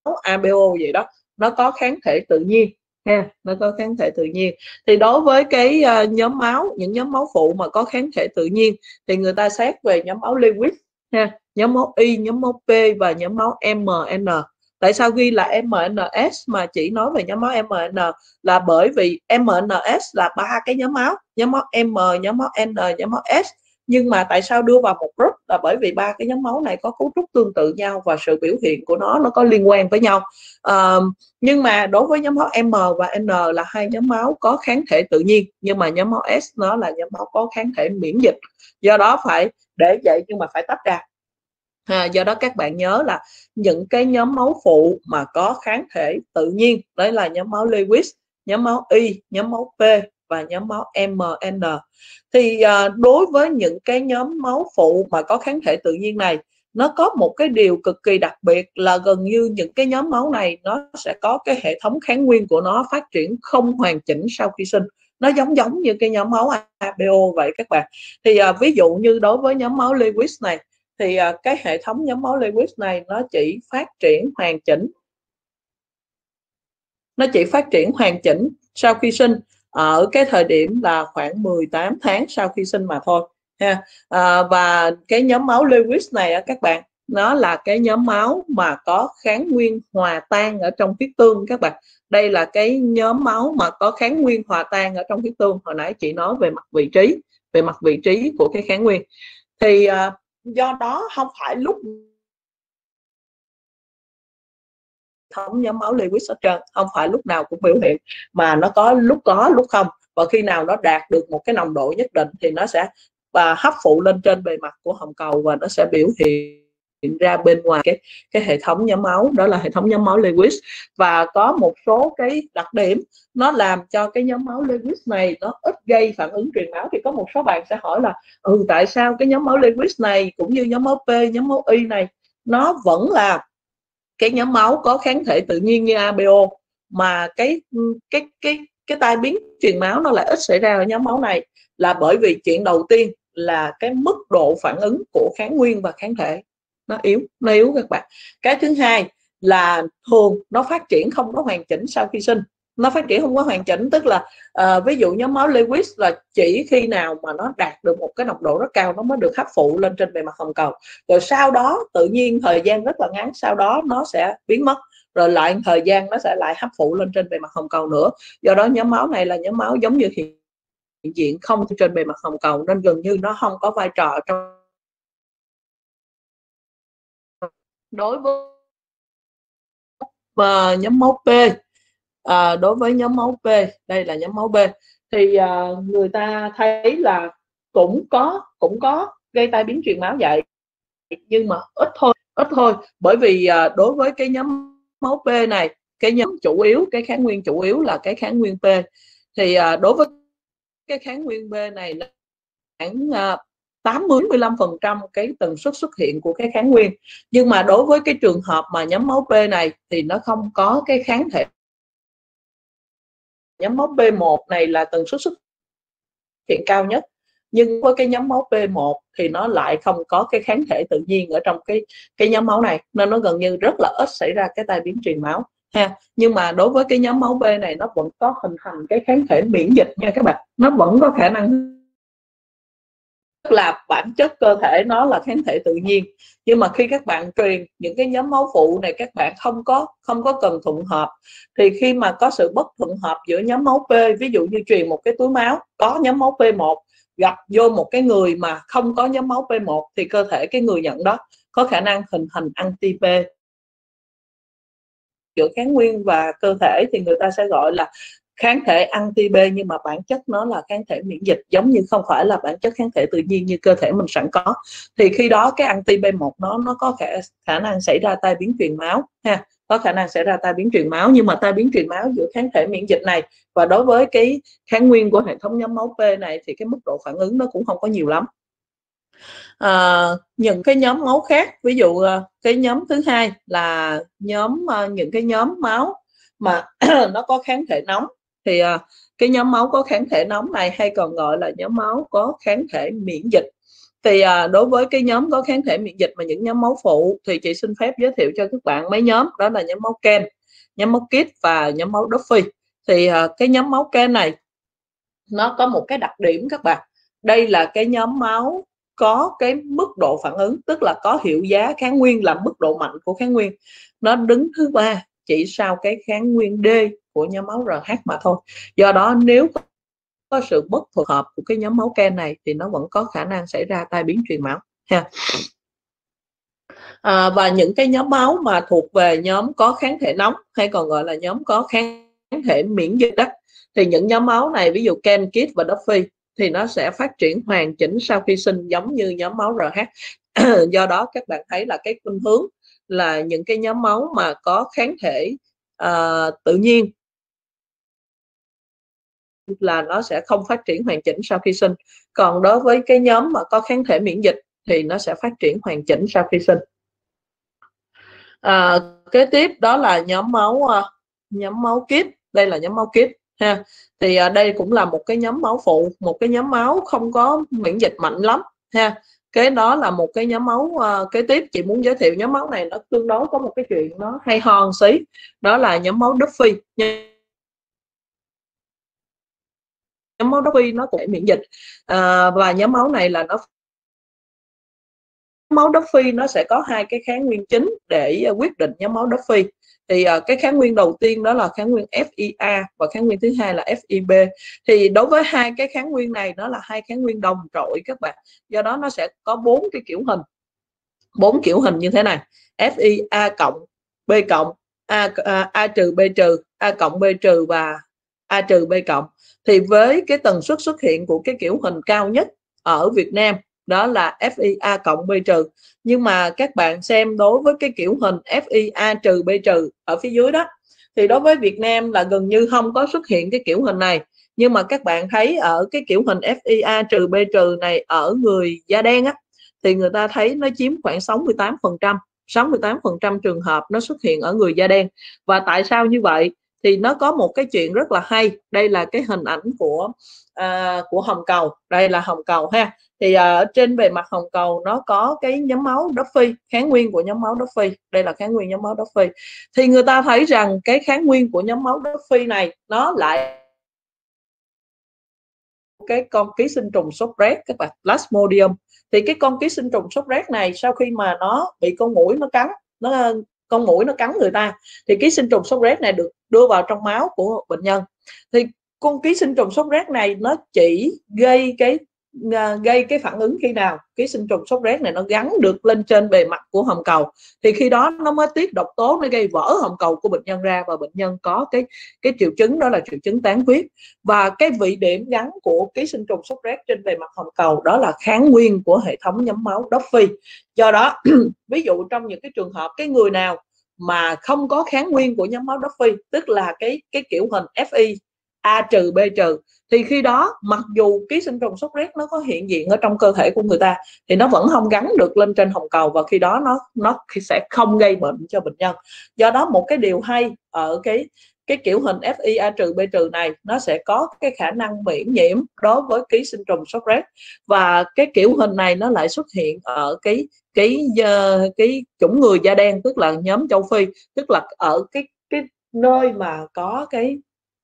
a bê ô vậy đó, nó có kháng thể tự nhiên ha, nó có kháng thể tự nhiên. Thì đối với cái uh, nhóm máu, những nhóm máu phụ mà có kháng thể tự nhiên thì người ta xét về nhóm máu Lewis ha, nhóm máu Y, nhóm máu P và nhóm máu em en. Tại sao ghi là em en ét mà chỉ nói về nhóm máu em en? Là bởi vì em en ét là ba cái nhóm máu, nhóm máu M, nhóm máu N, nhóm máu S. Nhưng mà tại sao đưa vào một group? Là bởi vì ba cái nhóm máu này có cấu trúc tương tự nhau và sự biểu hiện của nó nó có liên quan với nhau. À, nhưng mà đối với nhóm máu M và N là hai nhóm máu có kháng thể tự nhiên, nhưng mà nhóm máu S nó là nhóm máu có kháng thể miễn dịch. Do đó phải để vậy nhưng mà phải tách ra. À, do đó các bạn nhớ là những cái nhóm máu phụ mà có kháng thể tự nhiên, đấy là nhóm máu Lewis, nhóm máu Y, nhóm máu P và nhóm máu em en. Thì à, đối với những cái nhóm máu phụ mà có kháng thể tự nhiên này, nó có một cái điều cực kỳ đặc biệt là gần như những cái nhóm máu này nó sẽ có cái hệ thống kháng nguyên của nó phát triển không hoàn chỉnh sau khi sinh. Nó giống giống như cái nhóm máu a bê ô vậy các bạn. Thì à, ví dụ như đối với nhóm máu Lewis này thì à, cái hệ thống nhóm máu Lewis này nó chỉ phát triển hoàn chỉnh nó chỉ phát triển hoàn chỉnh sau khi sinh ở cái thời điểm là khoảng mười tám tháng sau khi sinh mà thôi ha. À, và cái nhóm máu Lewis này các bạn, nó là cái nhóm máu mà có kháng nguyên hòa tan ở trong huyết tương các bạn. Đây là cái nhóm máu mà có kháng nguyên hòa tan ở trong huyết tương. Hồi nãy chị nói về mặt vị trí, về mặt vị trí của cái kháng nguyên. Thì à, do đó không phải lúc thống nhóm máu Lewis hết trơn, không phải lúc nào cũng biểu hiện, mà nó có lúc có lúc không, và khi nào nó đạt được một cái nồng độ nhất định thì nó sẽ và hấp phụ lên trên bề mặt của hồng cầu và nó sẽ biểu hiện ra bên ngoài cái cái hệ thống nhóm máu, đó là hệ thống nhóm máu Lewis. Và có một số cái đặc điểm nó làm cho cái nhóm máu Lewis này nó ít gây phản ứng truyền máu. Thì có một số bạn sẽ hỏi là ừ tại sao cái nhóm máu Lewis này cũng như nhóm máu P, nhóm máu Y này nó vẫn là cái nhóm máu có kháng thể tự nhiên như a bê ô mà cái cái cái cái tai biến truyền máu nó lại ít xảy ra ở nhóm máu này? Là bởi vì chuyện đầu tiên là cái mức độ phản ứng của kháng nguyên và kháng thể nó yếu, nó yếu các bạn. Cái thứ hai là thường nó phát triển không có hoàn chỉnh sau khi sinh. Nó phát triển không có hoàn chỉnh tức là uh, ví dụ nhóm máu Lewis là chỉ khi nào mà nó đạt được một cái nồng độ rất cao nó mới được hấp phụ lên trên bề mặt hồng cầu, rồi sau đó tự nhiên thời gian rất là ngắn sau đó nó sẽ biến mất, rồi lại thời gian nó sẽ lại hấp phụ lên trên bề mặt hồng cầu nữa. Do đó nhóm máu này là nhóm máu giống như hiện diện không trên bề mặt hồng cầu, nên gần như nó không có vai trò trong. Đối với uh, nhóm máu P, à, đối với nhóm máu P, đây là nhóm máu B, thì à, người ta thấy là cũng có cũng có gây tai biến truyền máu vậy, nhưng mà ít thôi, ít thôi. Bởi vì à, đối với cái nhóm máu P này, cái nhóm chủ yếu, cái kháng nguyên chủ yếu là cái kháng nguyên P, thì à, đối với cái kháng nguyên B này nó khoảng à, tám mươi đến mười lăm phần trăm cái tần suất xuất hiện của cái kháng nguyên. Nhưng mà đối với cái trường hợp mà nhóm máu P này thì nó không có cái kháng thể. Nhóm máu B một này là tần suất xuất hiện cao nhất, nhưng với cái nhóm máu B một thì nó lại không có cái kháng thể tự nhiên ở trong cái cái nhóm máu này, nên nó gần như rất là ít xảy ra cái tai biến truyền máu ha. Nhưng mà đối với cái nhóm máu B này nó vẫn có hình thành cái kháng thể miễn dịch nha các bạn, nó vẫn có khả năng, tức là bản chất cơ thể nó là kháng thể tự nhiên. Nhưng mà khi các bạn truyền những cái nhóm máu phụ này, các bạn không có không có cần thuận hợp, thì khi mà có sự bất thuận hợp giữa nhóm máu P, ví dụ như truyền một cái túi máu có nhóm máu P một gặp vô một cái người mà không có nhóm máu P một, thì cơ thể cái người nhận đó có khả năng hình thành anti-P giữa kháng nguyên và cơ thể, thì người ta sẽ gọi là kháng thể anti-B, nhưng mà bản chất nó là kháng thể miễn dịch, giống như không phải là bản chất kháng thể tự nhiên như cơ thể mình sẵn có. Thì khi đó cái anti-B một nó nó có khả, khả năng xảy ra tai biến truyền máu ha, có khả năng xảy ra tai biến truyền máu. Nhưng mà tai biến truyền máu giữa kháng thể miễn dịch này và đối với cái kháng nguyên của hệ thống nhóm máu P này thì cái mức độ phản ứng nó cũng không có nhiều lắm. À, những cái nhóm máu khác, ví dụ cái nhóm thứ hai là nhóm những cái nhóm máu mà nó có kháng thể nóng, thì uh, cái nhóm máu có kháng thể nóng này hay còn gọi là nhóm máu có kháng thể miễn dịch. Thì à, đối với cái nhóm có kháng thể miễn dịch và những nhóm máu phụ thì chị xin phép giới thiệu cho các bạn mấy nhóm, đó là nhóm máu Ken, nhóm máu Kit và nhóm máu Duffy. Thì à, cái nhóm máu Ken này nó có một cái đặc điểm các bạn, đây là cái nhóm máu có cái mức độ phản ứng, tức là có hiệu giá kháng nguyên là mức độ mạnh của kháng nguyên, nó đứng thứ ba chỉ sau cái kháng nguyên D của nhóm máu rờ hát mà thôi. Do đó nếu có sự bất phù hợp của cái nhóm máu Ken này thì nó vẫn có khả năng xảy ra tai biến truyền máu ha. À, và những cái nhóm máu mà thuộc về nhóm có kháng thể nóng hay còn gọi là nhóm có kháng thể miễn dịch đó, thì những nhóm máu này ví dụ Ken, Kit và Duffy thì nó sẽ phát triển hoàn chỉnh sau khi sinh giống như nhóm máu rờ hát. Do đó các bạn thấy là cái khuynh hướng là những cái nhóm máu mà có kháng thể uh, tự nhiên là nó sẽ không phát triển hoàn chỉnh sau khi sinh, còn đối với cái nhóm mà có kháng thể miễn dịch thì nó sẽ phát triển hoàn chỉnh sau khi sinh. À, kế tiếp đó là nhóm máu uh, nhóm máu Kit, đây là nhóm máu Kit ha. Thì uh, đây cũng là một cái nhóm máu phụ, một cái nhóm máu không có miễn dịch mạnh lắm ha. Cái đó là một cái nhóm máu uh, kế tiếp chị muốn giới thiệu. Nhóm máu này nó tương đối có một cái chuyện nó hay ho một xí, đó là nhóm máu Duffy. Nhóm máu Duffy nó cũng miễn dịch à, và nhóm máu này là nó máu Duffy nó sẽ có hai cái kháng nguyên chính để quyết định nhóm máu Duffy. Thì uh, cái kháng nguyên đầu tiên đó là kháng nguyên F I A và kháng nguyên thứ hai là F I B. Thì đối với hai cái kháng nguyên này nó là hai kháng nguyên đồng trội các bạn. Do đó nó sẽ có bốn cái kiểu hình, bốn kiểu hình như thế này: F I A cộng, B cộng, A A, A trừ, B trừ, A cộng, B trừ và A trừ, B cộng. Thì với cái tần suất xuất hiện của cái kiểu hình cao nhất ở Việt Nam đó là F I A cộng, B trừ. Nhưng mà các bạn xem đối với cái kiểu hình F I A trừ, B trừ ở phía dưới đó, thì đối với Việt Nam là gần như không có xuất hiện cái kiểu hình này. Nhưng mà các bạn thấy ở cái kiểu hình F I A trừ, B trừ này ở người da đen á, thì người ta thấy nó chiếm khoảng sáu mươi tám phần trăm, sáu mươi tám phần trăm trường hợp nó xuất hiện ở người da đen. Và tại sao như vậy? Thì nó có một cái chuyện rất là hay. Đây là cái hình ảnh của à, của hồng cầu, đây là hồng cầu ha. Thì ở à, trên bề mặt hồng cầu nó có cái nhóm máu Duffy, kháng nguyên của nhóm máu Duffy, đây là kháng nguyên nhóm máu Duffy. Thì người ta thấy rằng cái kháng nguyên của nhóm máu Duffy này nó lại cái con ký sinh trùng sốt rét các bạn, Plasmodium. Thì cái con ký sinh trùng sốt rét này sau khi mà nó bị con muỗi nó cắn, nó con muỗi nó cắn người ta, thì ký sinh trùng sốt rét này được đưa vào trong máu của bệnh nhân. Thì con ký sinh trùng sốt rét này nó chỉ gây cái gây cái phản ứng khi nào ký sinh trùng sốt rét này nó gắn được lên trên bề mặt của hồng cầu, thì khi đó nó mới tiết độc tố, nó gây vỡ hồng cầu của bệnh nhân ra và bệnh nhân có cái cái triệu chứng đó là triệu chứng tán huyết. Và cái vị điểm gắn của ký sinh trùng sốt rét trên bề mặt hồng cầu đó là kháng nguyên của hệ thống nhóm máu Duffy. Do đó ví dụ trong những cái trường hợp cái người nào mà không có kháng nguyên của nhóm máu Duffy, tức là cái cái kiểu hình F I A trừ, B trừ, thì khi đó mặc dù ký sinh trùng sốt rét nó có hiện diện ở trong cơ thể của người ta thì nó vẫn không gắn được lên trên hồng cầu, và khi đó nó nó sẽ không gây bệnh cho bệnh nhân. Do đó một cái điều hay ở cái cái kiểu hình F I A trừ, B trừ này, nó sẽ có cái khả năng miễn nhiễm đối với ký sinh trùng sốt rét. Và cái kiểu hình này nó lại xuất hiện ở cái cái cái, cái chủng người da đen, tức là nhóm châu Phi, tức là ở cái cái nơi mà có cái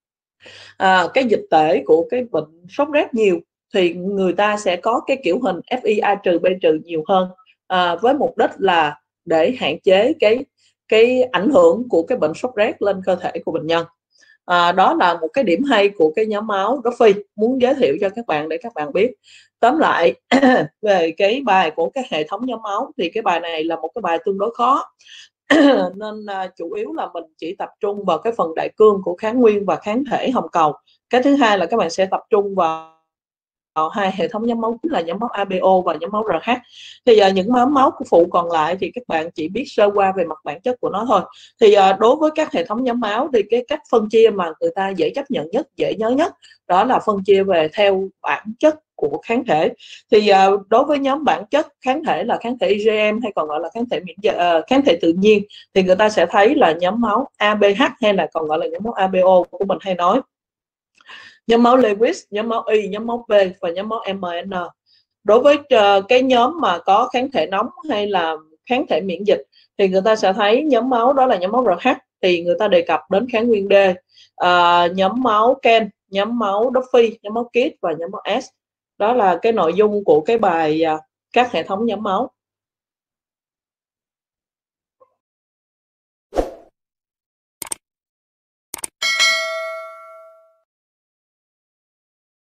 à, cái dịch tễ của cái bệnh sốt rét nhiều, thì người ta sẽ có cái kiểu hình F I A trừ, B trừ nhiều hơn, à, với mục đích là để hạn chế cái cái ảnh hưởng của cái bệnh sốt rét lên cơ thể của bệnh nhân. À, đó là một cái điểm hay của cái nhóm máu Duffy muốn giới thiệu cho các bạn để các bạn biết. Tóm lại về cái bài của các hệ thống nhóm máu thì cái bài này là một cái bài tương đối khó. Nên uh, chủ yếu là mình chỉ tập trung vào cái phần đại cương của kháng nguyên và kháng thể hồng cầu. Cái thứ hai là các bạn sẽ tập trung vào hai hệ thống nhóm máu chính là nhóm máu A B O và nhóm máu R H. Thì uh, những nhóm máu phụ còn lại thì các bạn chỉ biết sơ qua về mặt bản chất của nó thôi. Thì uh, đối với các hệ thống nhóm máu thì cái cách phân chia mà người ta dễ chấp nhận nhất, dễ nhớ nhất đó là phân chia về theo bản chất của kháng thể. Thì uh, đối với nhóm bản chất kháng thể là kháng thể I G M hay còn gọi là kháng thể miễn uh, kháng thể tự nhiên, thì người ta sẽ thấy là nhóm máu A B H hay là còn gọi là nhóm máu A B O của mình hay nói, nhóm máu Lewis, nhóm máu Y, nhóm máu B và nhóm máu M N. đối với uh, cái nhóm mà có kháng thể nóng hay là kháng thể miễn dịch thì người ta sẽ thấy nhóm máu đó là nhóm máu rờ hát thì người ta đề cập đến kháng nguyên D, uh, nhóm máu Ken, nhóm máu Duffy, nhóm máu Kidd và nhóm máu S. Đó là cái nội dung của cái bài uh, các hệ thống nhóm máu.